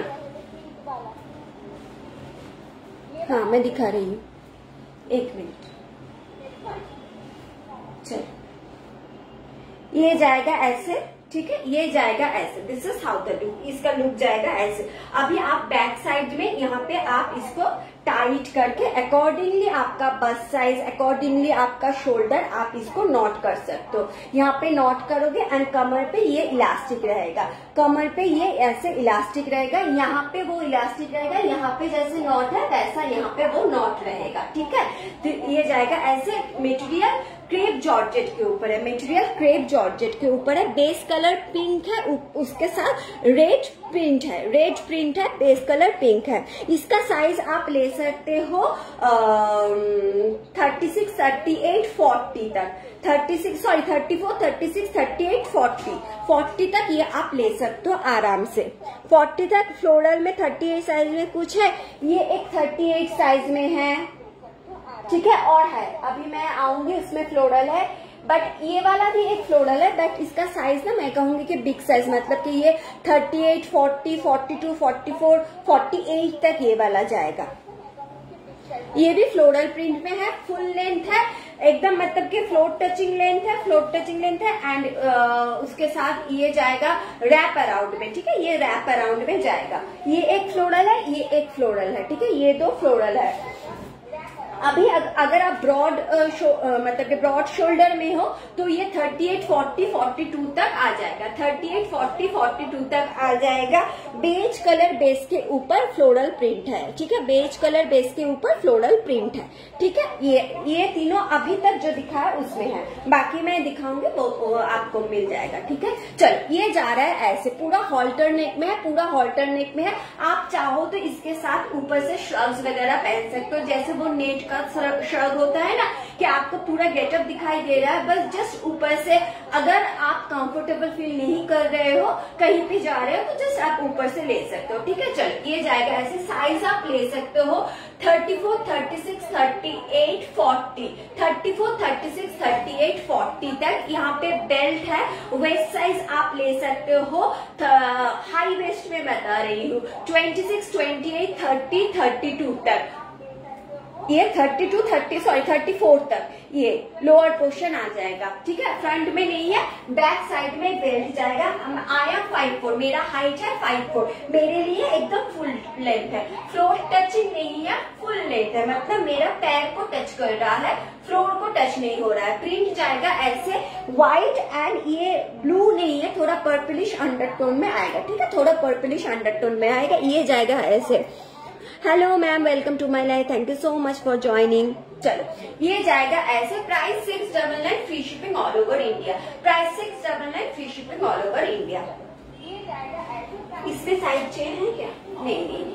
हाँ मैं दिखा रही हूँ, एक मिनट। चल, ये जाएगा ऐसे। ठीक है, ये जाएगा ऐसे। This is how the look, इसका लुक जाएगा ऐसे। अभी आप बैक साइड में यहाँ पे आप इसको टाइट करके अकॉर्डिंगली आपका बस्ट साइज, अकॉर्डिंगली आपका शोल्डर, आप इसको नॉट कर सकते हो। यहाँ पे नॉट करोगे एंड कमर पे ये इलास्टिक रहेगा, कमर पे ये ऐसे इलास्टिक रहेगा, यहाँ पे वो इलास्टिक रहेगा, यहाँ पे जैसे नॉट है वैसा यहाँ पे वो नॉट रहेगा। ठीक है, तो ये जाएगा ऐसे। मटेरियल क्रेप जॉर्जेट के ऊपर है, मटेरियल क्रेप जॉर्जेट के ऊपर है। बेस कलर पिंक है, उसके साथ रेड प्रिंट है, रेड प्रिंट है, बेस कलर पिंक है। इसका साइज आप ले सकते हो 36, 38, 40 तक, 34, 36, 38, 40 तक ये आप ले सकते हो आराम से। 40 तक। फ्लोरल में 38 साइज में कुछ है, ये एक 38 साइज में है। ठीक है, और है, अभी मैं आऊंगी उसमें फ्लोरल है, बट ये वाला भी एक फ्लोरल है, बट इसका साइज ना मैं कहूंगी कि बिग साइज, मतलब कि ये 38, 40, 42, 44, 48 तक ये वाला जाएगा। ये भी फ्लोरल प्रिंट में है, फुल लेंथ है एकदम, मतलब कि फ्लोर टचिंग लेंथ है, एंड उसके साथ ये जाएगा रैप अराउंड में। ठीक है, ये रैप अराउंड में जाएगा। ये एक फ्लोरल है, ये एक फ्लोरल है। ठीक है, ये दो फ्लोरल है। अभी अगर आप ब्रॉड मतलब कि ब्रॉड शोल्डर में हो तो ये 38, 40, 42 तक आ जाएगा, 38, 40, 42 तक आ जाएगा। बेज कलर बेस के ऊपर फ्लोरल प्रिंट है। ठीक है, बेज कलर बेस के ऊपर फ्लोरल प्रिंट है। ठीक है, ये तीनों अभी तक जो दिखा है उसमें है, बाकी मैं दिखाऊंगी वो आपको मिल जाएगा। ठीक है, चलो, ये जा रहा है ऐसे, पूरा हॉल्टर नेक में है, पूरा हॉल्टर नेक में है। आप चाहो तो इसके साथ ऊपर से श्रग्स वगैरह पहन सकते हो, जैसे वो नेट का श्रग होता है ना कि आपको पूरा गेटअप दिखाई दे रहा है, बस जस्ट ऊपर से। अगर आप कंफर्टेबल फील नहीं कर रहे हो, कहीं पे जा रहे हो, तो जस्ट आप ऊपर से ले सकते हो। ठीक है, चलो, ये जाएगा ऐसे। साइज आप ले सकते हो 34, 36, 38, 40, 34, 36, 38, 40 तक। यहाँ पे बेल्ट है, वेस्ट साइज आप ले सकते हो, हाई वेस्ट में बता रही हूँ, 26, 28, 30, 32 तक। ये 34 तक ये लोअर पोर्शन आ जाएगा। ठीक है, फ्रंट में नहीं है, बैक साइड में बेल्ट जाएगा। आई एम 5'4", मेरा हाइट है 5'4", मेरे लिए एकदम फुल लेंथ है, फ्लोर टचिंग नहीं है, फुल लेंथ है, मतलब मेरा पैर को टच कर रहा है, फ्लोर को टच नहीं हो रहा है। प्रिंट जाएगा ऐसे व्हाइट, एंड ये ब्लू नहीं है, थोड़ा पर्पलिश अंडरटोन में आएगा। ठीक है, थोड़ा पर्पलिश अंडरटोन में आएगा। ये जाएगा ऐसे। Hello ma'am, welcome to my life, thank you so much for joining. चलो, ये जाएगा ऐसे। Price 699, free shipping all over India. Price 699, free shipping all over India. इसमें साइड चेन है क्या? नहीं।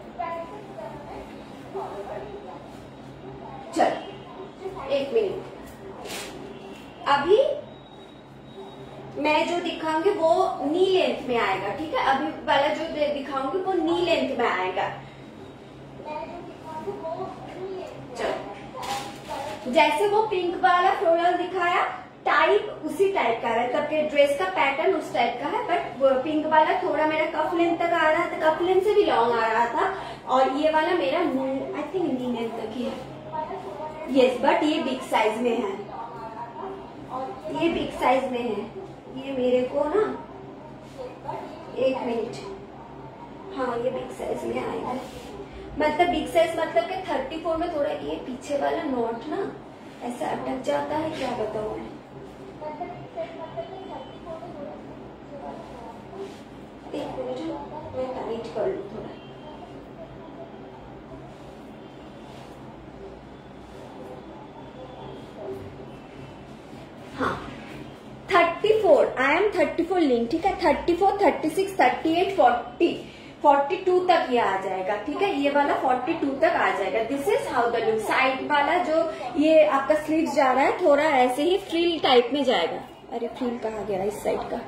चलो, एक मिनट। अभी मैं जो दिखाऊंगी वो नी लेंथ में आएगा। ठीक है, अभी वाला जो दिखाऊंगी वो नी लेंथ में आएगा। जैसे वो पिंक वाला फ्लोरल दिखाया टाइप उसी टाइप का है, मतलब के ड्रेस का पैटर्न उस टाइप का है, बट पिंक वाला थोड़ा मेरा कफ लेंथ तक आ रहा था, कफ लेंथ से भी लॉन्ग आ रहा था, और ये वाला मेरा आई थिंक नी लेंथ तक ही है। यस, बट ये बिग साइज में है, ये बिग साइज में है। ये मेरे को ना 1 मिनट, हाँ ये बिग साइज में आएगा, मतलब बिग साइज मतलब कि 34 में थोड़ा ये पीछे वाला नॉट ना ऐसा अटक जाता है, क्या बताऊं मैं। एक मिनट मैं टाइट कर लूं थोड़ा। हाँ 34, आई एम 34 लिंक, ठीक है। 34, 36, 38, 40, 42 तक ये आ जाएगा, ठीक है। ये वाला 42 तक आ जाएगा। This is how the look. Side वाला जो ये आपका स्लीव जा रहा है थोड़ा ऐसे ही फ्रिल टाइप में जाएगा। अरे फ्रिल कहाँ गया इस साइड का,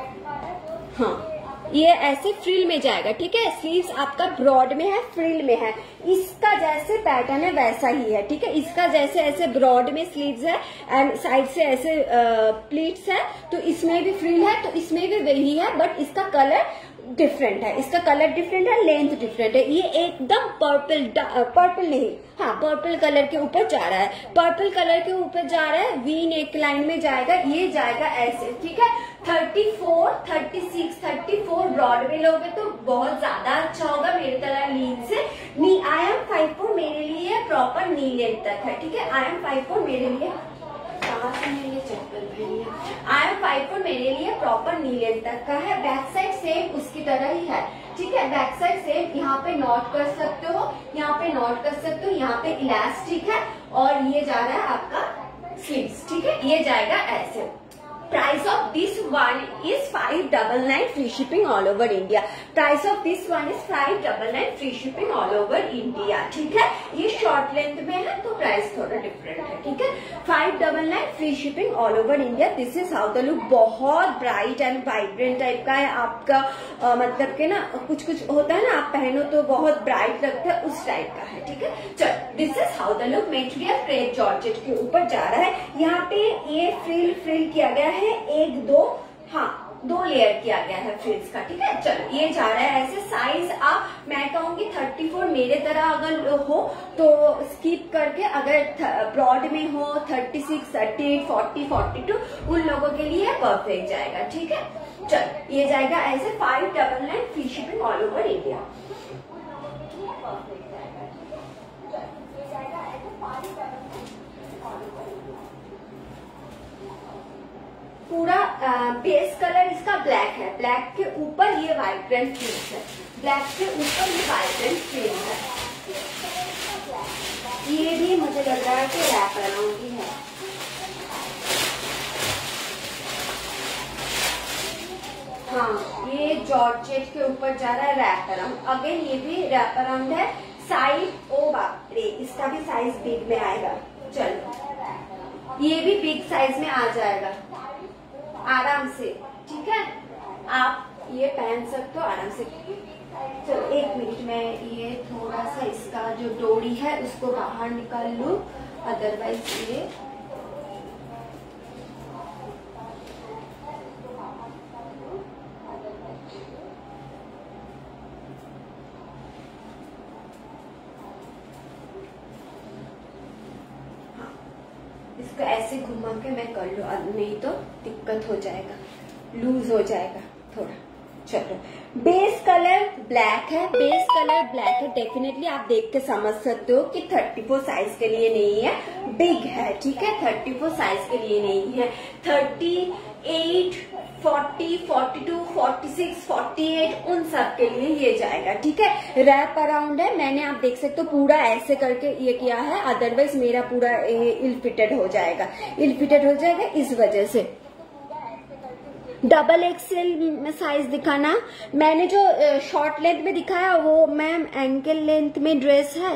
हाँ ये ऐसे फ्रिल में जाएगा, ठीक है। स्लीव्स आपका ब्रॉड में है, फ्रिल में है। इसका जैसे पैटर्न है वैसा ही है, ठीक है। इसका जैसे ऐसे ब्रॉड में स्लीव्स है एंड साइड से ऐसे प्लीट्स है, तो इसमें भी फ्रिल है, तो इसमें भी वही है, बट इसका कलर डिफरेंट है, इसका कलर डिफरेंट है, लेंथ डिफरेंट है। ये एकदम पर्पल नहीं, हाँ पर्पल कलर के ऊपर जा रहा है, पर्पल कलर के ऊपर जा रहा है, वी नेक लाइन में जाएगा, ये जाएगा ऐसे, ठीक है। 34, 36, 34 ब्रॉड में लोगे तो बहुत ज्यादा अच्छा होगा मेरी तरह लीन से। नी आई एम 5'4", मेरे लिए प्रॉपर नी लेंथ तक है, ठीक है। आई एम 5'4", मेरे लिए कहाँ से मेरे लिए चप्पल पहनी है। आई एम 5'4", मेरे लिए प्रॉपर नी लेंथ तक का है। बैक साइड सेम उसकी तरह ही है, ठीक है। बैक साइड सेम, यहाँ पे नॉट कर सकते हो, यहाँ पे नॉट कर सकते हो, यहाँ पे इलास्टिक है, और ये जा रहा है आपका स्लीव्स, ठीक है। ये जाएगा ऐसे। Price of this one is 599 free shipping all over India. Price of this one is 599 free shipping all over India, ठीक है। ये शॉर्ट लेंथ में है तो प्राइस थोड़ा डिफरेंट है, ठीक है। 599 free shipping all over India. This is how the look. बहुत ब्राइट एंड वाइब्रेंट टाइप का है आपका, मतलब के ना कुछ कुछ होता है ना, आप पहनो तो बहुत ब्राइट लगता है, उस टाइप का है, ठीक है। चल this is how the look. Material crepe georgette के ऊपर जा रहा है। यहाँ पे ये फ्रिल किया गया है, 1, 2, हाँ 2 लेयर किया गया है फ्रिल्स का, ठीक है। चलो ये जा रहा है ऐसे। साइज आप, मैं कहूंगी 34 मेरे तरह अगर हो तो स्किप करके, अगर ब्रॉड में हो 36, 38, 40, 42 उन लोगों के लिए परफेक्ट जाएगा, ठीक है। चलो ये जाएगा ऐसे। 599 free shipping all over India. पूरा बेस कलर इसका ब्लैक है, ब्लैक के ऊपर ये वाइब्रेंट प्रिंट है, ब्लैक के ऊपर ये वाइब्रेंट प्रिंट है। ये भी मुझे लग रहा है कि रैप अराउंड ही है। हाँ ये जॉर्जेट के ऊपर जा रहा है, रैप अराउंड। अगेन ये भी रैप अराउंड है। साइज, ओ बाप रे, इसका भी साइज बिग में आएगा। चलो ये भी बिग साइज में आ जाएगा आराम से, ठीक है। आप ये पहन सकते हो आराम से। चलो 1 मिनट में ये थोड़ा सा इसका जो डोरी है उसको बाहर निकाल लूं, अदरवाइज ये इसको ऐसे घुमा के मैं कर लूं, नहीं तो दिक्कत हो जाएगा, लूज हो जाएगा थोड़ा। चलो बेस कलर ब्लैक है, बेस कलर ब्लैक है। डेफिनेटली आप देख के समझ सकते हो कि 34 साइज के लिए नहीं है, बिग है, ठीक है। 34 साइज के लिए नहीं है। 38, 40, 42, 46, 48 उन सब के लिए ये जाएगा, ठीक है। रैप अराउंड है, मैंने आप देख सकते हो पूरा ऐसे करके ये किया है, अदरवाइज मेरा पूरा इल फिटेड हो जाएगा, इल फिटेड हो जाएगा इस वजह से। डबल एक्सेल में साइज दिखाना, मैंने जो शॉर्ट लेंथ में दिखाया वो मैम एंकल लेंथ में ड्रेस है।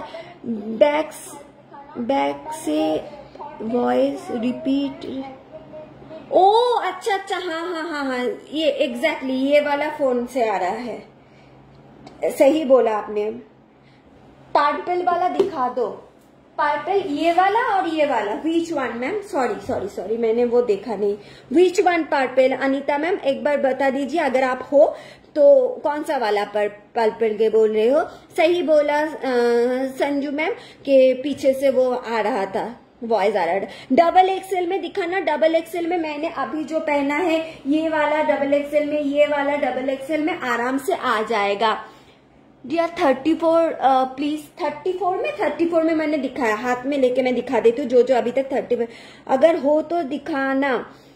बैक से वॉइस रिपीट। ओ अच्छा अच्छा, हाँ, ये एग्जैक्टली ये वाला फोन से आ रहा है, सही बोला आपने। पर्पल वाला दिखा दो, पर्पल ये वाला और ये वाला, विच वन मैम? सॉरी मैंने वो देखा नहीं, which one purple? Anita ma'am एक बार बता दीजिए अगर आप हो तो, कौन सा वाला पर्पल के बोल रहे हो? सही बोला संजू मैम के पीछे से वो आ रहा था, वॉइस आ रहा है। डबल एक्सेल में दिखाना, डबल एक्सेल में मैंने अभी जो पहना है ये वाला डबल एक्सेल में, ये वाला डबल एक्सेल में आराम से आ जाएगा। डियर 34 प्लीज, 34 में मैंने दिखाया, हाथ में लेके मैं दिखा देती हूँ जो अभी तक 34 अगर हो तो दिखाना।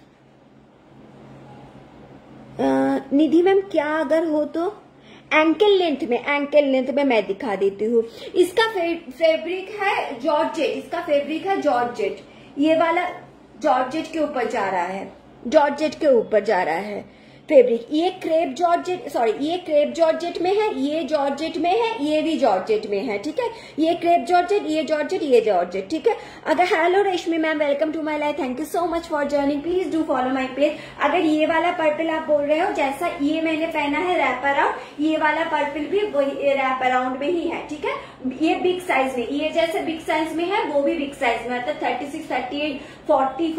निधि मैम क्या अगर हो तो एंकल लेंथ में मैं दिखा देती हूँ। इसका फैब्रिक है जॉर्जेट, इसका फैब्रिक है जॉर्जेट, ये वाला जॉर्जेट के ऊपर जा रहा है, जॉर्जेट के ऊपर जा रहा है फैब्रिक। ये क्रेप जॉर्जेट, ये क्रेप जॉर्जेट में है, ये जॉर्जेट में है, ये भी जॉर्जेट में है, ठीक है। ये क्रेप जॉर्जेट, ये जॉर्जेट, ये जॉर्जेट, ठीक है। अगर hello Reshmi ma'am, welcome to my life, thank you so much for joining, please do follow my page. अगर ये वाला पर्पल आप बोल रहे हो, जैसा ये मैंने पहना है रैप अराउंड, ये वाला पर्पल भी वही रैप अराउंड में ही है, ठीक है। ये बिग साइज में, ये जैसे बिग साइज में है वो भी बिग साइज में, मतलब 36, 38, 40,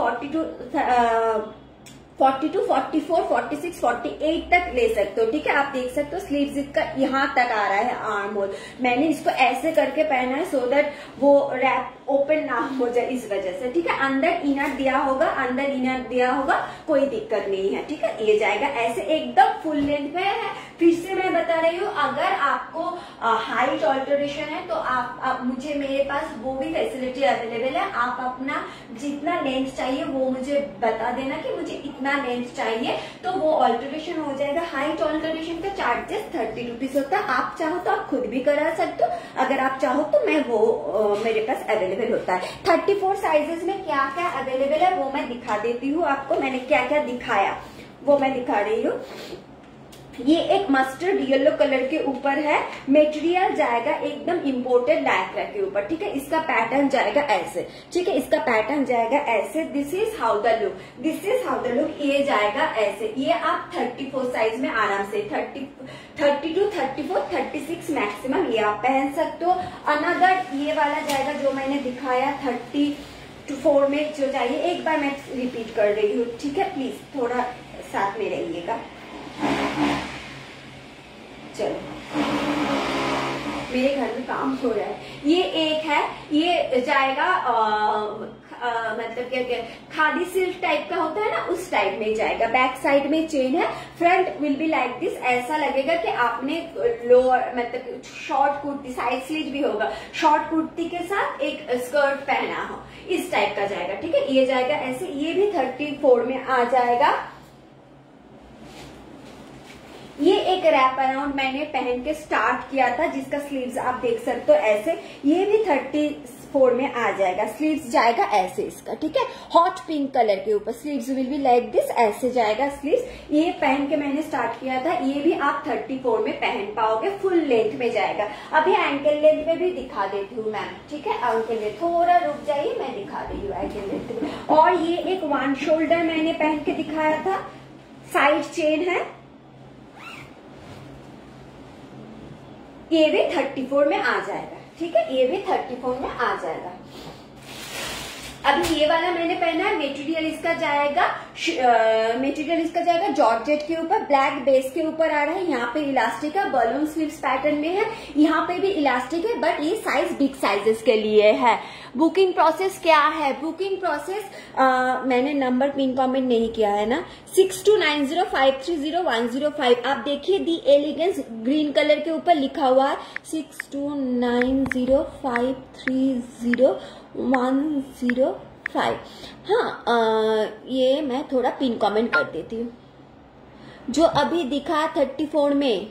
42, 44, 46, 48 तक ले सकते हो, ठीक है। आप देख सकते हो स्लीव्स इसका यहाँ तक आ रहा है, आर्म होल। मैंने इसको ऐसे करके पहना है सो दैट वो रैप ओपन ना हो जाए, इस वजह से, ठीक है। अंदर इनर दिया होगा, कोई दिक्कत नहीं है, ठीक है। ये जाएगा ऐसे एकदम फुल लेंथ में है। फिर से मैं बता रही हूँ, अगर आपको हाइट ऑल्टरेशन है तो आप मुझे, मेरे पास वो भी फैसिलिटी अवेलेबल है। आप अपना जितना लेंथ चाहिए वो मुझे बता देना कि मुझे इतना लेंथ चाहिए, तो वो ऑल्टरेशन हो जाएगा। हाइट ऑल्टरेशन का चार्जेस 30 रुपीज होता है। आप चाहो तो आप खुद भी करा सकते हो, अगर आप चाहो तो मैं वो मेरे पास अवेलेबल होता है। 34 साइजेस में क्या क्या अवेलेबल है वो मैं दिखा देती हूँ आपको। मैंने क्या क्या दिखाया वो मैं दिखा रही हूँ। ये एक मस्टर्ड येलो कलर के ऊपर है, मटेरियल जाएगा एकदम इम्पोर्टेड लाइक्रा के ऊपर, ठीक है। इसका पैटर्न जाएगा ऐसे, ठीक है, इसका पैटर्न जाएगा ऐसे। This is how the look, ये जाएगा ऐसे। ये आप 34 साइज में आराम से 32, 34, 36 मैक्सिमम ये आप पहन सकते हो। अनदर ये वाला जाएगा जो मैंने दिखाया 34 में जो चाहिए, एक बार मैं रिपीट कर रही हूँ, ठीक है। प्लीज थोड़ा साथ में रहिएगा। चलो, मेरे घर में काम हो रहा है। ये एक है, ये जाएगा मतलब क्या खादी सिल्क टाइप का होता है ना, उस टाइप में जाएगा। बैक साइड में चेन है, front will be like this. ऐसा लगेगा कि आपने लोअर मतलब शॉर्ट कुर्ती, साइड स्लीव भी होगा, शॉर्ट कुर्ती के साथ एक स्कर्ट पहना हो, इस टाइप का जाएगा, ठीक है। ये जाएगा ऐसे, ये भी 34 में आ जाएगा। ये एक रैप अराउंड मैंने पहन के स्टार्ट किया था, जिसका स्लीव्स आप देख सकते हो ऐसे। ये भी 34 में आ जाएगा। स्लीव्स जाएगा ऐसे इसका, ठीक है। हॉट पिंक कलर के ऊपर sleeves will be like this, ऐसे जाएगा स्लीव्स। ये पहन के मैंने स्टार्ट किया था, ये भी आप 34 में पहन पाओगे, फुल लेंथ में जाएगा। अभी एंकल लेंथ में भी दिखा देती हूँ मैम, ठीक है। एंकल लेंथ थोड़ा रुक जाइए, मैं दिखा रही हूँ एंकल लेंथ में। और ये एक वन शोल्डर मैंने पहन के दिखाया था, साइड चेन है, ये भी 34 में आ जाएगा, ठीक है। ये भी 34 में आ जाएगा। अभी ये वाला मैंने पहना है, मटेरियल इसका जाएगा जॉर्जेट के ऊपर, ब्लैक बेस के ऊपर आ रहा है। यहाँ पे इलास्टिक है, बलून स्लीव्स पैटर्न में है, यहाँ पे भी इलास्टिक है, बट ये साइज बिग साइजेस के लिए है। बुकिंग प्रोसेस क्या है? बुकिंग प्रोसेस मैंने नंबर पिन कमेंट नहीं किया है ना, 6290530105। आप देखिए दी एलिगेंस ग्रीन कलर के ऊपर लिखा हुआ है 6290530105। हाँ, ये मैं थोड़ा पिन कमेंट कर देती हूँ। जो अभी दिखा 34 में,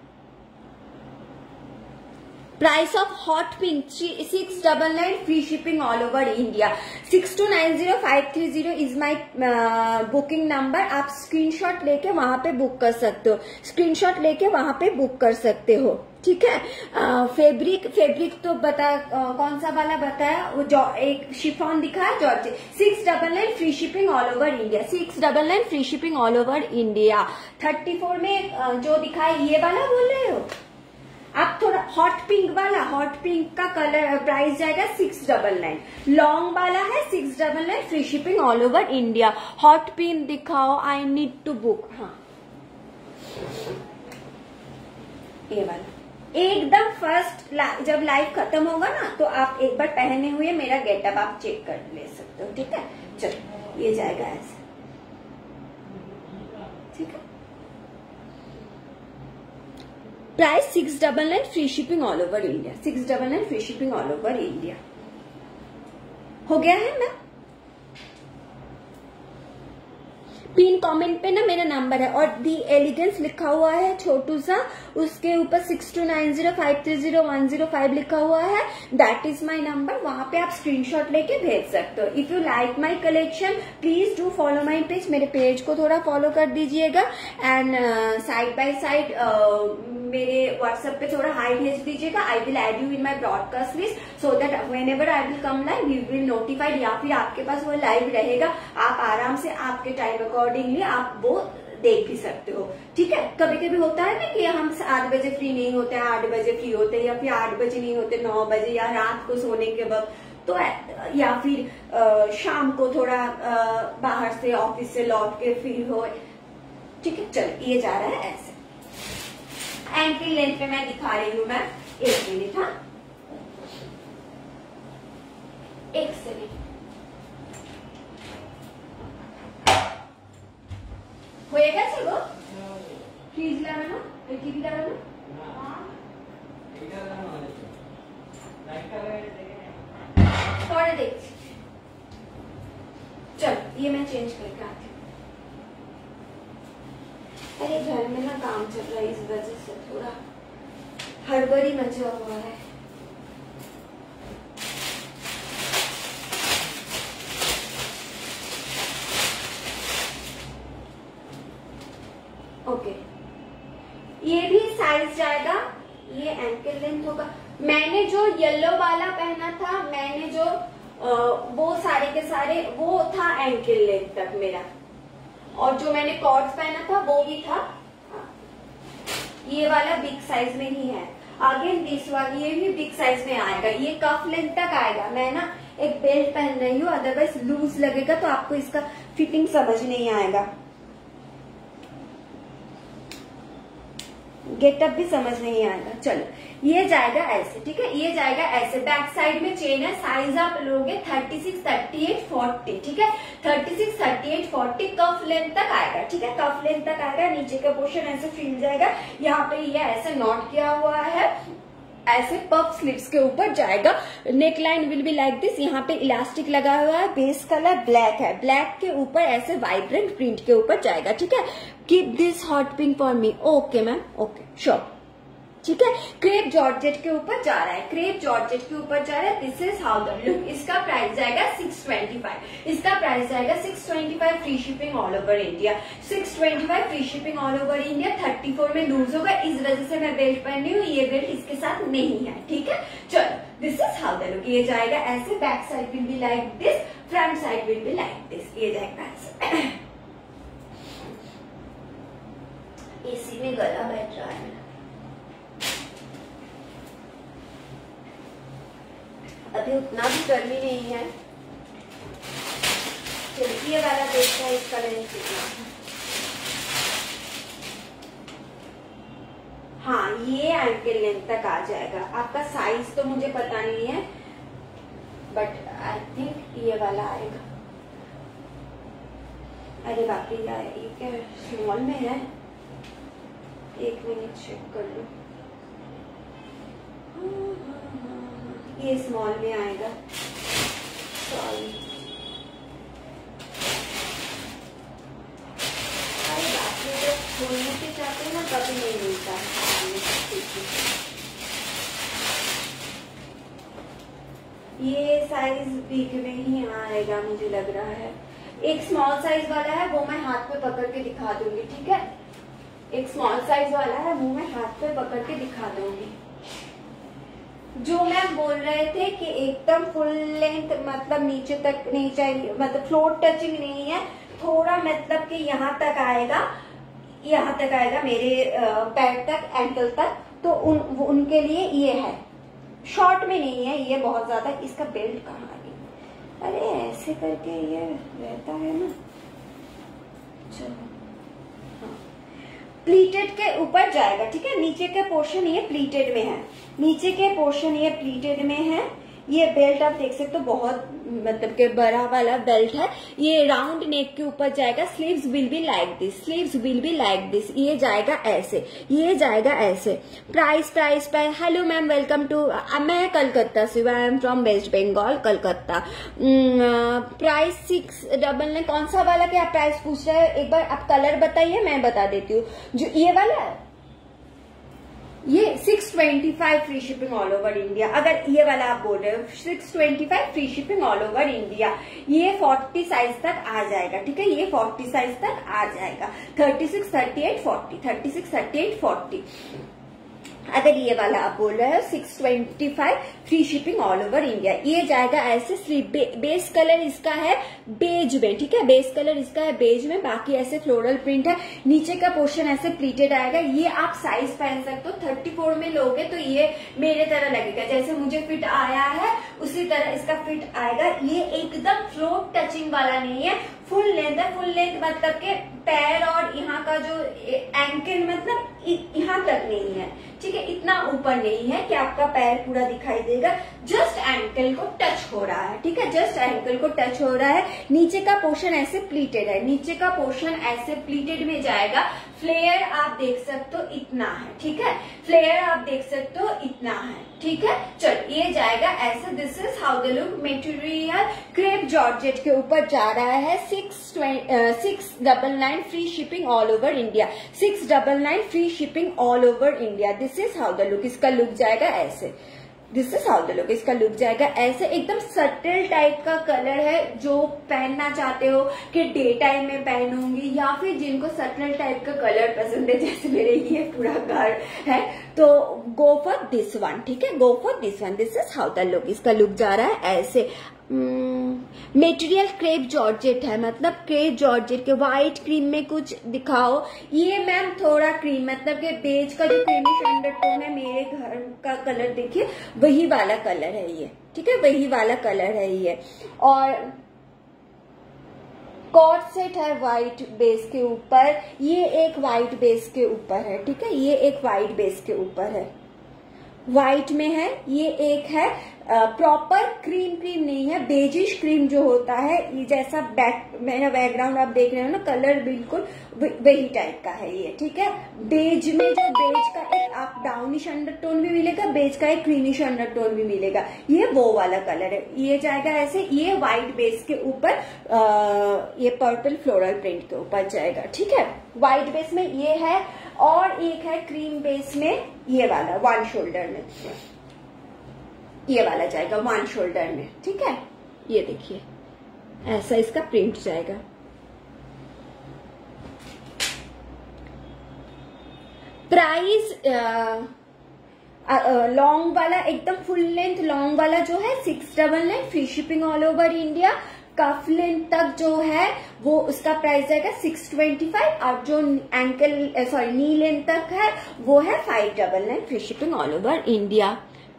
price of hot pink 699, free shipping all over India. 62905301 is my booking number. आप स्क्रीनशॉट लेके वहां पे बुक कर सकते हो, स्क्रीनशॉट लेके वहां पे बुक कर सकते हो, ठीक है। फैब्रिक तो बता कौन सा वाला बताया, वो जो एक शिफॉन दिखा है georgette. 699 free shipping all over India, 699 free shipping all over India. 34 में जो दिखा है ये वाला बोल रहे हो? आप थोड़ा हॉट पिंक वाला, हॉट पिंक का कलर प्राइस जाएगा 699। लॉन्ग वाला है 699, free shipping all over India. Hot pink दिखाओ, आई नीड टू बुक। हाँ ये वाला एकदम फर्स्ट जब लाइव खत्म होगा ना तो आप एक बार पहने हुए मेरा गेटअप आप चेक कर ले सकते हो, ठीक है। चलो ये जाएगा ऐसे, ठीक है। Price 699, free shipping all over India. 699 free shipping all over India. हो गया है मैम। पिन कमेंट पे ना मेरा नंबर है और दी एलिगेंस लिखा हुआ है छोटू सा, उसके ऊपर 6290530105 लिखा हुआ है। That is my number. वहां पे आप स्क्रीनशॉट लेके भेज सकते हो। If you like my collection please do follow my page. मेरे पेज को थोड़ा फॉलो कर दीजिएगा एंड साइड बाय साइड मेरे व्हाट्सएप पे थोड़ा हाई भेज दीजिएगा। I will add you in my broadcast list so that whenever I will come live you will notified, या फिर आपके पास वो लाइव रहेगा, आप आराम से आपके टाइम अकॉर्डिंगली आप वो देख भी सकते हो, ठीक है। कभी कभी होता है ना कि हम 8 बजे फ्री नहीं होते हैं, 8 बजे फ्री होते हैं, या फिर 8 बजे नहीं होते 9 बजे, या रात को सोने के वक्त, तो या फिर शाम को थोड़ा बाहर से ऑफिस से लौट के फ्री हो, ठीक है। चलो ये जा रहा है ऐसे। एंकल लेंथ पे मैं दिखा रही हूँ मैम, 1 मिनट। हाँ 1 सेकेंड होएगा चलो। प्लीज लगाना, एक लगाना। थोड़ा देख, चल ये मैं चेंज करके आती हूँ। अरे घर में ना काम चल रहा है, इस वजह से थोड़ा हड़बड़ी मचा हुआ है। ओके ये भी साइज जाएगा, ये एंकल लेंथ होगा। मैंने जो येलो वाला पहना था, मैंने जो वो सारे के सारे वो था एंकल लेंथ तक मेरा, और जो मैंने कॉर्ड्स पहना था वो भी था। ये वाला बिग साइज में ही है। अगेन दिस वन, ये भी बिग साइज में आएगा, ये कफ लेंथ तक आएगा। मैं ना एक बेल्ट पहन रही हूँ, अदरवाइज लूज लगेगा तो आपको इसका फिटिंग समझ नहीं आएगा, गेटअप भी समझ नहीं आएगा। चलो ये जाएगा ऐसे, ठीक है। ये जाएगा ऐसे, बैक साइड में चेन है। साइज आप लोगे 36, 38, 40, ठीक है। 36, 38, 40 कफ लेंथ तक आएगा, ठीक है। कफ लेंथ तक आएगा। नीचे का पोर्शन ऐसे फील जाएगा। यहाँ पे ये ऐसे नॉट किया हुआ है, ऐसे पफ स्लीव्स के ऊपर जाएगा। Neck line will be like this. यहाँ पे इलास्टिक लगा हुआ है। बेस कलर ब्लैक है, ब्लैक के ऊपर ऐसे वाइब्रेंट प्रिंट के ऊपर जाएगा, ठीक है। Keep this hot pink for me. Okay ma'am, okay sure, ठीक है। क्रेप जॉर्जेट के ऊपर जा रहा है, क्रेप जॉर्जेट के ऊपर जा रहा है। This is how the look. इसका प्राइस जाएगा 625। इसका प्राइस जाएगा 625, free shipping all over India. 625 free shipping all over India. 34 में लूज होगा, इस वजह से मैं बेल्ट पहनी हूँ। ये बेल्ट इसके साथ नहीं है, ठीक है। चलो this is how the look. ये जाएगा ऐसे, back side will be like this, front side will be like this. ये जाएगा ऐसे। एसी में गला बैठ रहा है। अभी उतना भी गर्मी नहीं है। चलिए ये वाला देखते हैं, इसका लेंथ कितना है। हाँ ये एंकल लेंथ तक आ जाएगा। आपका साइज तो मुझे पता नहीं है, बट आई थिंक ये वाला आएगा। अरे बाप रे, ये क्या स्मॉल में है? एक मिनट चेक कर लो। ये स्मॉल में आएगा, सॉरी। अरे बाप रे, जब खोलने के चाहते हैं ना कभी नहीं मिलता है। ये साइज बिग में ही आएगा मुझे लग रहा है। एक स्मॉल साइज वाला है, वो मैं हाथ पे पकड़ के दिखा दूंगी, ठीक है। एक स्मॉल साइज वाला है, वो मैं हाथ पे पकड़ के दिखा दूंगी। जो मैम बोल रहे थे कि एकदम फुल लेंथ मतलब नीचे तक नहीं चाहिए, मतलब फ्लोर टचिंग नहीं है, थोड़ा मतलब कि यहाँ तक आएगा। यहाँ तक आएगा मेरे पैर तक, एंकल तक, तो उनके लिए ये है, शॉर्ट में नहीं है ये बहुत ज्यादा। इसका बेल्ट कहाँ है? अरे ऐसे करके ये रहता है ना। चलो हाँ, प्लीटेड के ऊपर जाएगा, ठीक है। नीचे का पोर्शन ये प्लीटेड में है, नीचे के पोर्शन ये प्लीटेड में है। ये बेल्ट आप देख सकते हो, बहुत मतलब के बड़ा वाला बेल्ट है। ये राउंड नेक के ऊपर जाएगा। Sleeves will be like this, sleeves will be like this. ये जाएगा ऐसे, ये जाएगा ऐसे। Price hello ma'am, welcome to, मैं कलकत्ता से, I am from West Bengal, Calcutta. Price 699। कौन सा वाला क्या प्राइस पूछ रहे हैं? एक बार आप कलर बताइए, मैं बता देती हूँ। जो ये वाला है ये 625 free shipping all over India. अगर ये वाला आप बोल रहे हो 625 free shipping all over India, ये 40 साइज तक आ जाएगा, ठीक है। ये 40 साइज तक आ जाएगा। 36, 38, 40, 36, 38, 40। अगर ये वाला आप बोल रहे हो 625 free shipping all over India, ये जाएगा ऐसे। स्लीव बेस कलर इसका है बेज में, ठीक है। बेस कलर इसका है बेज में, बाकी ऐसे फ्लोरल प्रिंट है। नीचे का पोर्शन ऐसे प्लीटेड आएगा। ये आप साइज पहन सकते हो। 34 में लोगे तो ये मेरे तरह लगेगा, जैसे मुझे फिट आया है उसी तरह इसका फिट आएगा। ये एकदम फ्लोट टचिंग वाला नहीं है, फुल लेंथ है। फुल लेंथ मतलब के पैर और यहाँ का जो एंकल मतलब यहाँ तक नहीं है, ठीक है। इतना ऊपर नहीं है कि आपका पैर पूरा दिखाई देगा, जस्ट एंकल को टच हो रहा है, ठीक है। जस्ट एंकल को टच हो रहा है। नीचे का पोर्शन ऐसे प्लीटेड है, नीचे का पोर्शन ऐसे प्लीटेड में जाएगा। फ्लेयर आप देख सकते हो इतना है, ठीक है। फ्लेयर आप देख सकते हो इतना है, ठीक है। चल ये जाएगा ऐसे। This is how the look. Material crepe georgette के ऊपर जा रहा है। 699 free shipping all over India, 699 free shipping all over India. This is how the look. इसका लुक जाएगा ऐसे। This is how the look. इसका लुक जाएगा ऐसे। एकदम सटल टाइप का कलर है। जो पहनना चाहते हो कि डे टाइम में पहनूंगी, या फिर जिनको सटल टाइप का कलर पसंद है, जैसे मेरे ये पूरा घर है, तो गो फॉर दिस वन, ठीक है। Go for this one. This is how the look. इसका लुक जा रहा है ऐसे। मटेरियल क्रेप जॉर्जेट है, मतलब क्रेप जॉर्जेट के व्हाइट क्रीम में कुछ दिखाओ। ये मैम थोड़ा क्रीम मतलब कि बेज का जो क्रीमिश अंडरटोन है, मेरे घर का कलर देखिए वही वाला कलर है ये, ठीक है। वही वाला कलर है ये। और कॉर्ड सेट है व्हाइट बेस के ऊपर। ये एक व्हाइट बेस के ऊपर है, ठीक है। ये एक व्हाइट बेस के ऊपर है, व्हाइट में है। ये एक है प्रॉपर क्रीम नहीं है, बेजिश क्रीम जो होता है, ये जैसा मेरा बैकग्राउंड आप देख रहे हो ना, कलर बिल्कुल वही टाइप का है ये, ठीक है। बेज में जो बेज का एक आप डाउनिश अंडरटोन भी मिलेगा, बेज का एक क्रीमिश अंडरटोन भी मिलेगा, ये वो वाला कलर है। ये जाएगा ऐसे। ये व्हाइट बेस के ऊपर ये पर्पल फ्लोरल प्रिंट के ऊपर जाएगा, ठीक है। व्हाइट बेस में ये है, और एक है क्रीम बेस में ये वाला वन शोल्डर में, ये वाला जाएगा वन शोल्डर में, ठीक है। ये देखिए ऐसा इसका प्रिंट जाएगा। प्राइस लॉन्ग वाला एकदम फुल लेंथ लॉन्ग वाला जो है 699 free shipping all over India. Cuff length तक जो है वो उसका प्राइस जाएगा 625, और जो एंकल सॉरी नी लेंथ तक है वो है 599 free shipping all over India.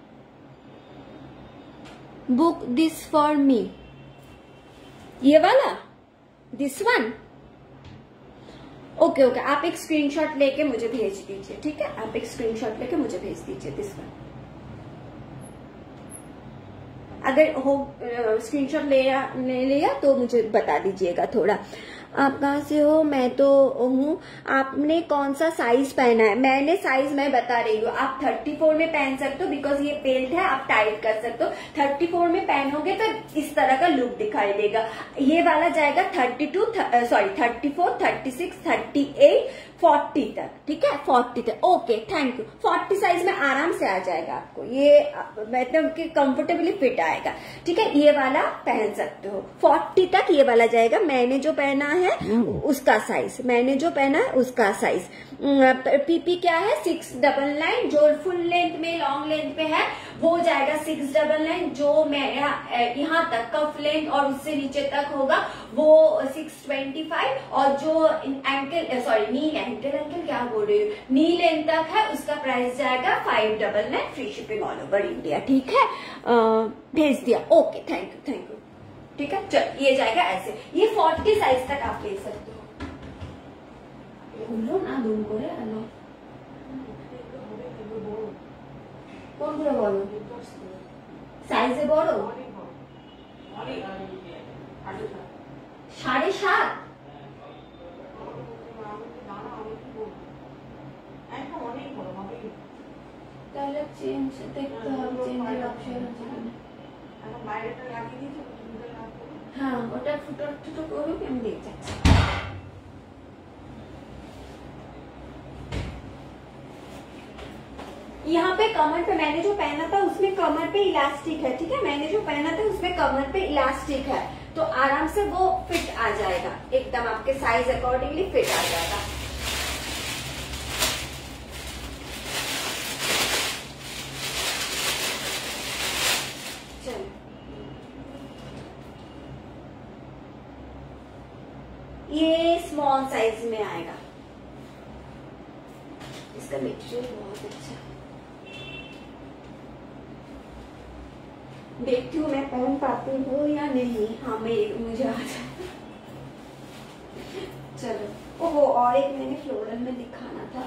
Book this for me, ये वाला, दिस वन। ओके, आप एक स्क्रीनशॉट लेके मुझे भेज दीजिए, ठीक है। आप एक स्क्रीनशॉट लेके मुझे भेज दीजिए दिस वन। अगर हो स्क्रीनशॉट ले लिया तो मुझे बता दीजिएगा थोड़ा। आप कहाँ से हो? मैं तो हूँ। आपने कौन सा साइज पहना है? मैंने साइज मैं बता रही हूँ। आप 34 में पहन सकते हो, बिकॉज ये बेल्ट है, आप टाइट कर सकते हो। 34 में पहनोगे तो इस तरह का लुक दिखाई देगा। ये वाला जाएगा 34, 36, 38, 40 तक, ठीक है। 40 तक, ओके, थैंक यू। 40 साइज में आराम से आ जाएगा आपको, ये मतलब कि कंफर्टेबली फिट आएगा, ठीक है। ये वाला पहन सकते हो। 40 तक ये वाला जाएगा। मैंने जो पहना है उसका साइज, मैंने जो पहना है उसका साइज। पीपी क्या है? 699। जो फुल लेंथ में लॉन्ग लेंथ पे है वो जाएगा 699। जो मेरा यहाँ तक कफ लेंथ और उससे नीचे तक होगा वो 625, और जो ankle knee length ankle ankle क्या बोल रही हूँ, नी लेंथ तक है, उसका प्राइस जाएगा 599 free shipping all over India. ठीक है, भेज दिया। Okay, thank you. ठीक है, चल ये जाएगा ऐसे। ये 40 साइज तक आप ले सकते हो। बोलो ना दूर को কোনগুলো বলো, সাইজে বড় 7.5। তাহলে চেঞ্জ দেখতে হবে, চেঞ্জের অপশন আছে কিনা। এখন বাইরেটা লাগিয়ে দিয়েছো, হ্যাঁ ওটা ফুটো করুক, আমি দেখতে চাচ্ছি। यहाँ पे कमर पे मैंने जो पहना था उसमें कमर पे इलास्टिक है। ठीक है, मैंने जो पहना था उसमें कमर पे इलास्टिक है, तो आराम से वो फिट आ जाएगा, एकदम आपके साइज अकॉर्डिंगली फिट आ जाएगा। चलो, ये स्मॉल साइज में आएगा। इसका मटेरियल बहुत अच्छा है। देखती हूँ मैं पहन पाती हूँ या नहीं। हाँ, मुझे आ जाए। चलो, ओहो, और एक मैंने फ्लोरल में दिखाना था।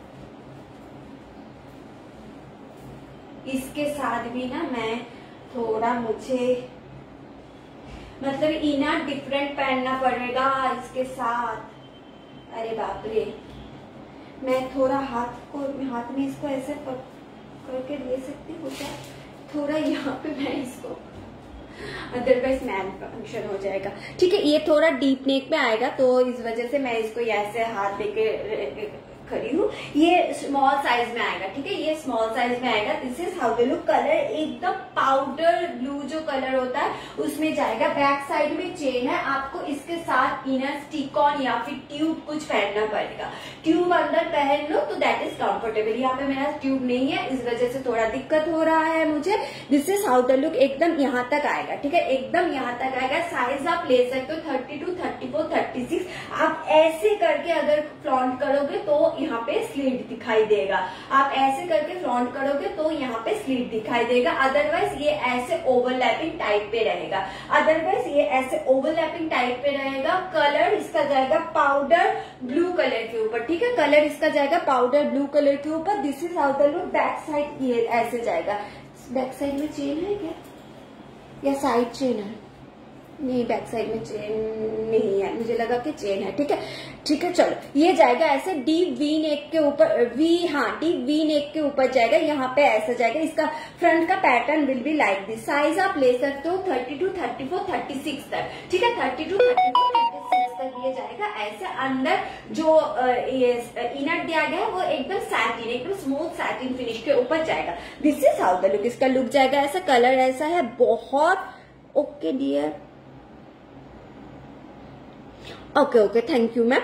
इसके साथ भी ना मैं थोड़ा, मुझे मतलब इनर डिफरेंट पहनना पड़ेगा इसके साथ। अरे बाप रे, मैं थोड़ा हाथ में इसको ऐसे करके ले सकती हूँ क्या? थोड़ा यहाँ पे मैं इसको, अदरवाइज मैन फंक्शन हो जाएगा। ठीक है, ये थोड़ा डीप नेक में आएगा, तो इस वजह से मैं इसको ऐसे हाथ देके खड़ी हूँ। ये स्मॉल साइज में आएगा। ठीक है, ये स्मॉल साइज में आएगा। This is how the look. Colour एकदम पाउडर ब्लू जो कलर होता है उसमें जाएगा। बैक साइड में चेन है। आपको इसके साथ इनर स्टिक ऑन या फिर ट्यूब कुछ पहनना पड़ेगा। ट्यूब अंदर पहन लो तो दैट इज कंफर्टेबल। यहाँ पे मेरा ट्यूब नहीं है, इस वजह से थोड़ा दिक्कत हो रहा है मुझे। This is how the look. एकदम यहाँ तक आएगा। ठीक है, एकदम यहाँ तक आएगा। साइज आप ले सकते हो 32, 34, 36। आप ऐसे करके अगर फ्लॉन्ट करोगे तो यहाँ पे स्लीट दिखाई देगा। आप ऐसे करके फ्रंट करोगे तो यहाँ पे स्लीट दिखाई देगा। अदरवाइज ये ऐसे ओवरलैपिंग टाइप पे रहेगा। कलर इसका जाएगा पाउडर ब्लू कलर के ऊपर। ठीक है, कलर इसका जाएगा पाउडर ब्लू कलर के ऊपर। This is how the look. Back side ये ऐसे जाएगा। बैक साइड में चेन है क्या या साइड चेन है? नहीं, बैक साइड में चेन नहीं है, मुझे लगा कि चेन है। ठीक है, ठीक है, चलो ये जाएगा ऐसे डीप वी नेक के ऊपर। डीप वी नेक के ऊपर जाएगा। यहाँ पे ऐसा जाएगा। इसका फ्रंट का pattern will be like this. Size आप ले सकते हो 32, 34, 36 तक। ठीक है, 32, 34, 36 तक ये जाएगा। ऐसे अंदर जो इनर दिया गया है वो एकदम सैटिन, एकदम स्मूथ सैटिन फिनिश के ऊपर जाएगा। This is how the look. इसका लुक जाएगा ऐसा। कलर ऐसा है बहुत। Okay dear, okay, thank you ma'am.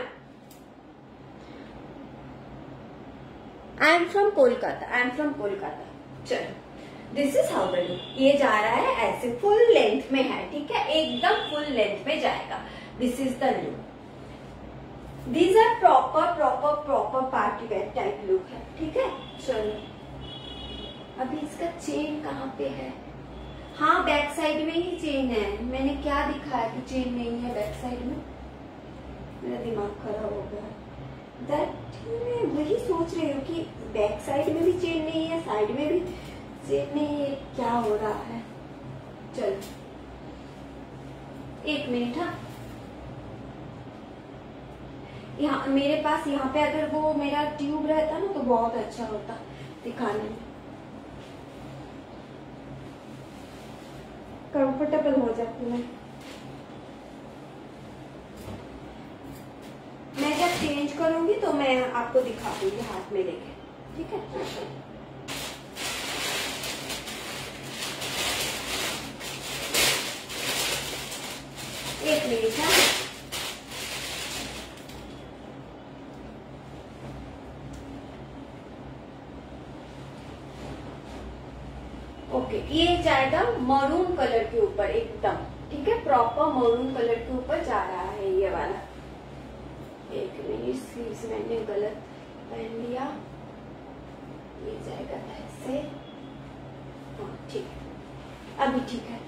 I am from Kolkata. चलो, this is how the look. ये जा रहा है ऐसे, फुल लेंथ में है। ठीक है, एकदम फुल लेंथ में जाएगा। This is the look. These are proper party wear type look है। ठीक है, चलो अभी इसका चेन कहाँ पे है? हाँ, बैक साइड में ही चेन है। मैंने क्या दिखाया कि चेन नहीं है बैक साइड में? मेरा दिमाग खराब हो गया। मैं वही सोच रही हूँ कि बैक साइड में भी चेन नहीं है, साइड में भी चेन नहीं है, क्या हो रहा है? चलो एक मिनट। हाँ, यहाँ मेरे पास यहाँ पे अगर वो मेरा ट्यूब रहता ना तो बहुत अच्छा होता दिखाने में, कंफर्टेबल हो जाती मैं जब चेंज करूंगी तो मैं आपको दिखा दूंगी हाथ में लेके। ठीक है, एक मिनट। है ओके, ये जाएगा मरून कलर के ऊपर एकदम। ठीक है, प्रॉपर मरून कलर के ऊपर जा रहा है ये वाला। एक मिनट, स्लीव्स मैंने गलत पहन लिया, ये जाएगा ऐसे। हाँ ठीक है, अभी ठीक है।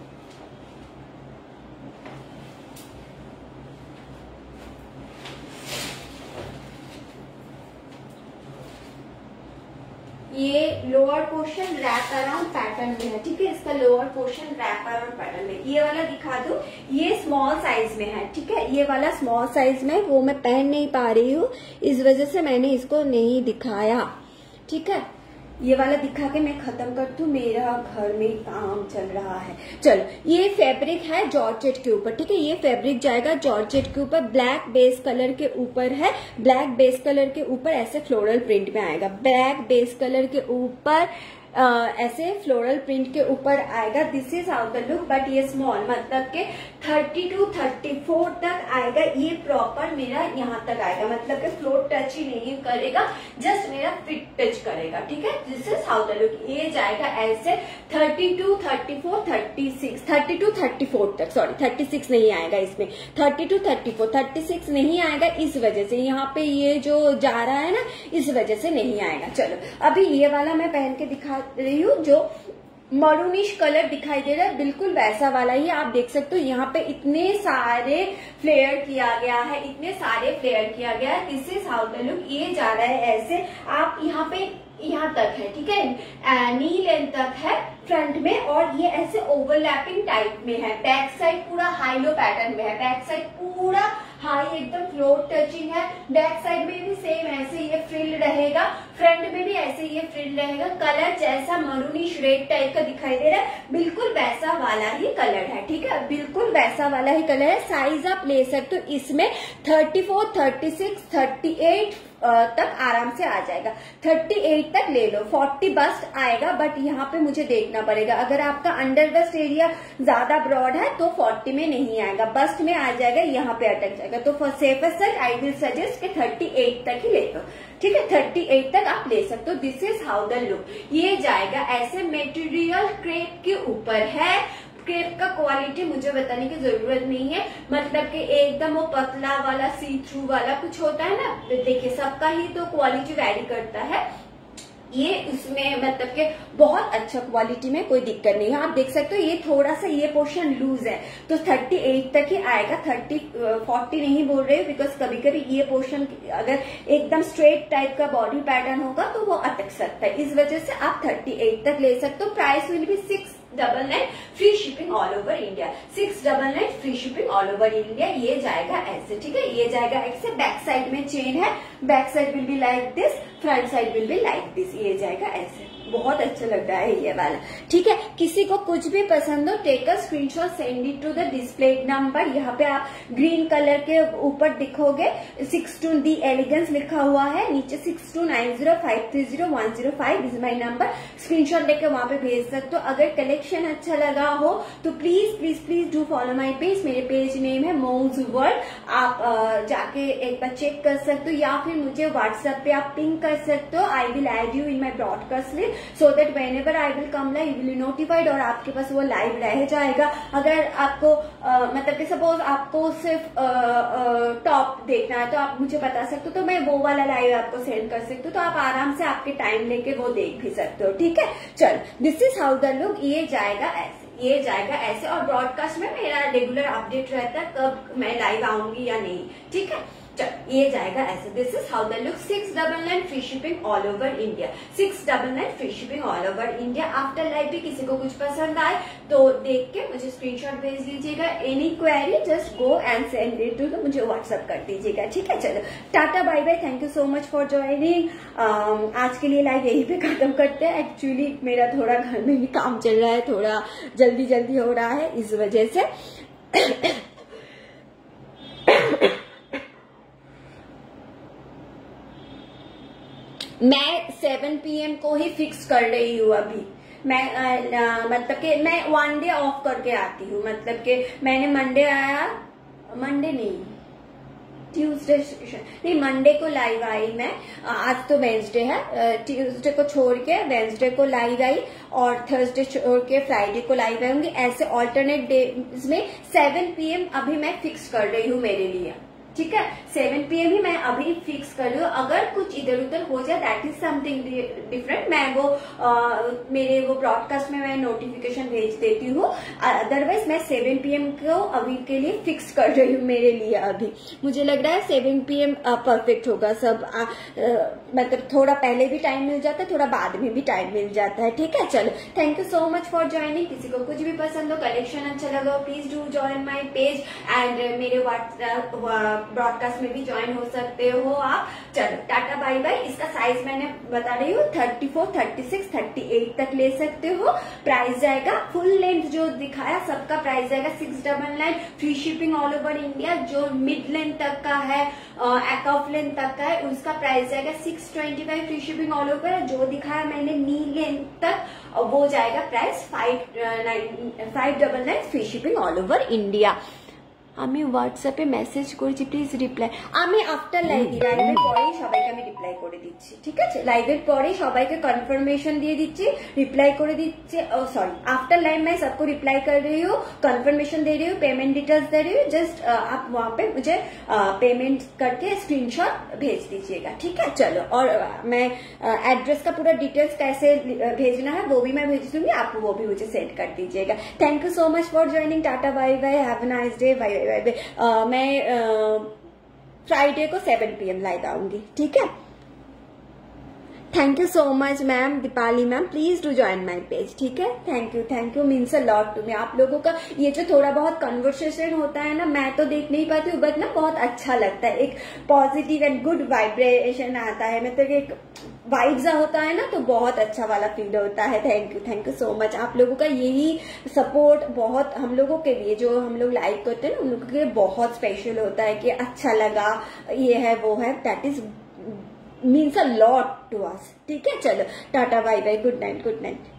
ये lower portion wrap around pattern में है, ठीक है। इसका lower portion wrap around pattern में, ये वाला दिखा दूं, ये स्मॉल साइज में है, ठीक है। ये वाला स्मॉल साइज में, वो मैं पहन नहीं पा रही हूँ, इस वजह से मैंने इसको नहीं दिखाया, ठीक है। ये वाला दिखा के मैं खत्म कर दूं, मेरा घर में काम चल रहा है। चलो, ये फैब्रिक है जॉर्जेट के ऊपर, ठीक है। ये फैब्रिक जाएगा जॉर्जेट के ऊपर, ब्लैक बेस कलर के ऊपर है। ब्लैक बेस कलर के ऊपर ऐसे फ्लोरल प्रिंट में आएगा, ब्लैक बेस कलर के ऊपर ऐसे फ्लोरल प्रिंट के ऊपर आएगा। This is how the look, but ये स्मॉल मतलब के 30 to 34 तक आएगा। ये प्रॉपर मेरा यहाँ तक आएगा, मतलब कि फ्लोर टच ही नहीं करेगा, जस्ट मेरा फिट टच करेगा, ठीक है। This is how the look. ये जाएगा ऐसे 32, 34, 36, 32, 34 तक, सॉरी 36 नहीं आएगा इसमें, 32, 34, 36 नहीं आएगा, इस वजह से यहाँ पे ये जो जा रहा है ना, इस वजह से नहीं आएगा। चलो, अभी ये वाला मैं पहन के दिखा रही हूँ, जो मरूनिश कलर दिखाई दे रहा है, बिल्कुल वैसा वाला ही आप देख सकते हो। यहाँ पे इतने सारे फ्लेयर किया गया है, इतने सारे फ्लेयर किया गया है। This is how the look. ये जा रहा है ऐसे, आप यहाँ पे यहाँ तक है, ठीक है, नी लेंथ तक है फ्रंट में, और ये ऐसे ओवरलैपिंग टाइप में है। बैक साइड पूरा हाई लो पैटर्न में है, बैक साइड पूरा हाई एकदम फ्लोर टचिंग है। बैक साइड में भी सेम ऐसे ये फ्रिल रहेगा, फ्रंट में भी ऐसे ये फ्रिल रहेगा। कलर जैसा मरूनिश रेड टाइप का दिखाई दे रहा है, बिल्कुल वैसा वाला ही कलर है, ठीक है, बिल्कुल वैसा वाला ही कलर है। साइज आप ले सकते हो इसमें 34, 36, 38 तक आराम से आ जाएगा। 38 तक ले लो, 40 बस्ट आएगा, बट यहाँ पे मुझे देखना पड़ेगा। अगर आपका अंडर बस्ट एरिया ज्यादा ब्रॉड है तो 40 में नहीं आएगा, बस्ट में आ जाएगा, यहाँ पे अटक जाएगा। तो for safest side I will suggest कि 38 तक ही ले लो, ठीक है, 38 तक आप ले सकते हो। This is how the look. ये जाएगा ऐसे, मटेरियल क्रेप के ऊपर है। क्रेप का क्वालिटी मुझे बताने की जरूरत नहीं है, मतलब कि एकदम वो पतला वाला सी थ्रू वाला कुछ होता है ना, देखिए सबका ही तो क्वालिटी वैरी करता है। ये उसमें मतलब कि बहुत अच्छा क्वालिटी में कोई दिक्कत नहीं है, आप देख सकते हो। ये थोड़ा सा ये पोर्शन लूज है तो 38 तक ही आएगा, 40 नहीं बोल रहे, बिकॉज कभी कभी ये पोर्शन अगर एकदम स्ट्रेट टाइप का बॉडी पैटर्न होगा तो वो अटक सकता है, इस वजह से आप 38 तक ले सकते हो। Price will be 699, free shipping all over India. 699 free shipping all over India. ये जाएगा ऐसे, ठीक है, ये जाएगा ऐसे। बैक साइड में चेन है, back side will be like this, front side will be like this. ये जाएगा ऐसे, बहुत अच्छा लग रहा है ये वाला, ठीक है। किसी को कुछ भी पसंद हो, take a screenshot, send it to the display number. यहाँ पे आप ग्रीन कलर के ऊपर दिखोगे 62 दी एलिगेंस लिखा हुआ है, नीचे 6290530105 इज माई नंबर। स्क्रीनशॉट लेके वहां पे भेज सकते हो। अगर कलेक्शन अच्छा लगा हो तो please please please do follow my page. मेरे पेज नेम है मोम्स वर्ल्ड, आप जाके एक बार चेक कर सकते हो, या फिर मुझे व्हाट्सएप पे आप पिंग कर सकते हो। I will add you in my broadcast list, so that whenever I will come live, you will be notified और आपके पास वो लाइव रह जाएगा। अगर आपको मतलब कि सपोज आपको सिर्फ टॉप देखना है तो आप मुझे बता सकते हो, तो मैं वो वाला लाइव आपको सेंड कर सकती हूँ, तो आप आराम से आपके टाइम लेके वो देख भी सकते हो, ठीक है। चलो, this is how the look. ये जाएगा ऐसे, ये जाएगा ऐसे, और ब्रॉडकास्ट में मेरा रेगुलर अपडेट रहता है कब मैं लाइव आऊंगी या नहीं, ठीक है। चलो, ये जाएगा ऐसे। This is how the look. 699 free shipping all over India, 699 free shipping all over India. After live भी किसी को कुछ पसंद आए तो देख के मुझे स्क्रीनशॉट भेज दीजिएगा। Any query just go and send it to, मुझे व्हाट्सएप कर दीजिएगा, ठीक है। चलो, tata bye bye, thank you so much for joining. आज के लिए लाइव यहीं पे खत्म करते हैं। एक्चुअली मेरा थोड़ा घर में भी काम चल रहा है, थोड़ा जल्दी जल्दी हो रहा है, इस वजह से मैं 7 PM को ही फिक्स कर रही हूँ अभी। मैं मतलब कि मैं 1 डे ऑफ करके आती हूँ, मतलब कि मैंने मंडे आया, मंडे नहीं ट्यूसडे नहीं, मंडे को लाइव आई मैं। आज तो वेंसडे है, ट्यूसडे को छोड़ के वेंसडे को लाइव आई और थर्सडे छोड़ के फ्राइडे को लाइव आऊंगी। ऐसे ऑल्टरनेट डेज में 7 PM अभी मैं फिक्स कर रही हूँ मेरे लिए, ठीक है। 7 PM ही मैं अभी फिक्स कर रही हूँ। अगर कुछ इधर उधर हो जाए दैट इज समथिंग डिफरेंट, मैं वो मेरे वो ब्रॉडकास्ट में मैं नोटिफिकेशन भेज देती हूँ। अदरवाइज मैं 7 PM को अभी के लिए फिक्स कर रही हूँ मेरे लिए। अभी मुझे लग रहा है 7 PM परफेक्ट होगा सब। मतलब थोड़ा पहले भी टाइम मिल जाता है, थोड़ा बाद में भी टाइम मिल जाता है, ठीक है। चलो, thank you so much for joining. किसी को कुछ भी पसंद हो, कलेक्शन अच्छा लगा हो, please do join my page and मेरे व्हाट्सएप ब्रॉडकास्ट में भी ज्वाइन हो सकते हो आप। चलो, टाटा बाय बाय। इसका साइज मैंने बता रही हूँ 34, 36, 38 तक ले सकते हो। प्राइस जाएगा फुल लेंथ जो दिखाया सबका प्राइस जाएगा 699, free shipping all over India. जो मिड लेंथ तक का है, ऑफ लेंथ तक का है, उसका प्राइस जाएगा 625, फ्री शिपिंग ऑल ओवर। जो दिखाया मैंने नी लेंथ तक वो जाएगा price 599, free shipping all over India. আমি হোয়াটসঅ্যাপে মেসেজ করেছি, প্লিজ রিপ্লাই। আমি আফটার লাইভের পরেই সবাইকে আমি রিপ্লাই করে দিচ্ছি, ঠিক আছে। লাইভের পরেই সবাইকে কনফার্মেशन দিয়ে দিচ্ছি, रिप्लाई করে দিচ্ছি। सॉरी, आफ्टर लाइव मैं सबको रिप्लाई कर रही हूँ, कन्फर्मेशन दे रही हूँ, पेमेंट डिटेल्स दे रही हूँ। जस्ट आप वहाँ पे मुझे पेमेंट करके स्क्रीनशॉट भेज दीजिएगा, ठीक है। चलो, और मैं एड्रेस का पूरा डिटेल्स कैसे भेजना है वो भी मैं भेज दूंगी, आप वो भी मुझे सेंड कर दीजिएगा। Thank you so much for joining. Tata bye bye, have a nice day, bye bye. मैं फ्राइडे को 7 PM लाइव आऊंगी, ठीक है। Thank you so much ma'am, Deepali ma'am, please do join my page, ठीक है। Thank you, means a lot to me. आप लोगों का ये जो थोड़ा बहुत कन्वर्सेशन होता है ना, मैं तो देख नहीं पाती हूँ, बट ना बहुत अच्छा लगता है। एक पॉजिटिव एंड गुड वाइब्रेशन आता है, मतलब एक वाइब्स होता है ना, तो बहुत अच्छा वाला फील होता है। Thank you so much. आप लोगों का यही सपोर्ट बहुत हम लोगों के लिए, जो हम लोग लाइक करते हैं ना, उन लोगों के लिए बहुत स्पेशल होता है कि अच्छा लगा, ये है वो है, that is means a lot to us, ठीक है। चलो, टाटा बाय बाय, गुड नाइट।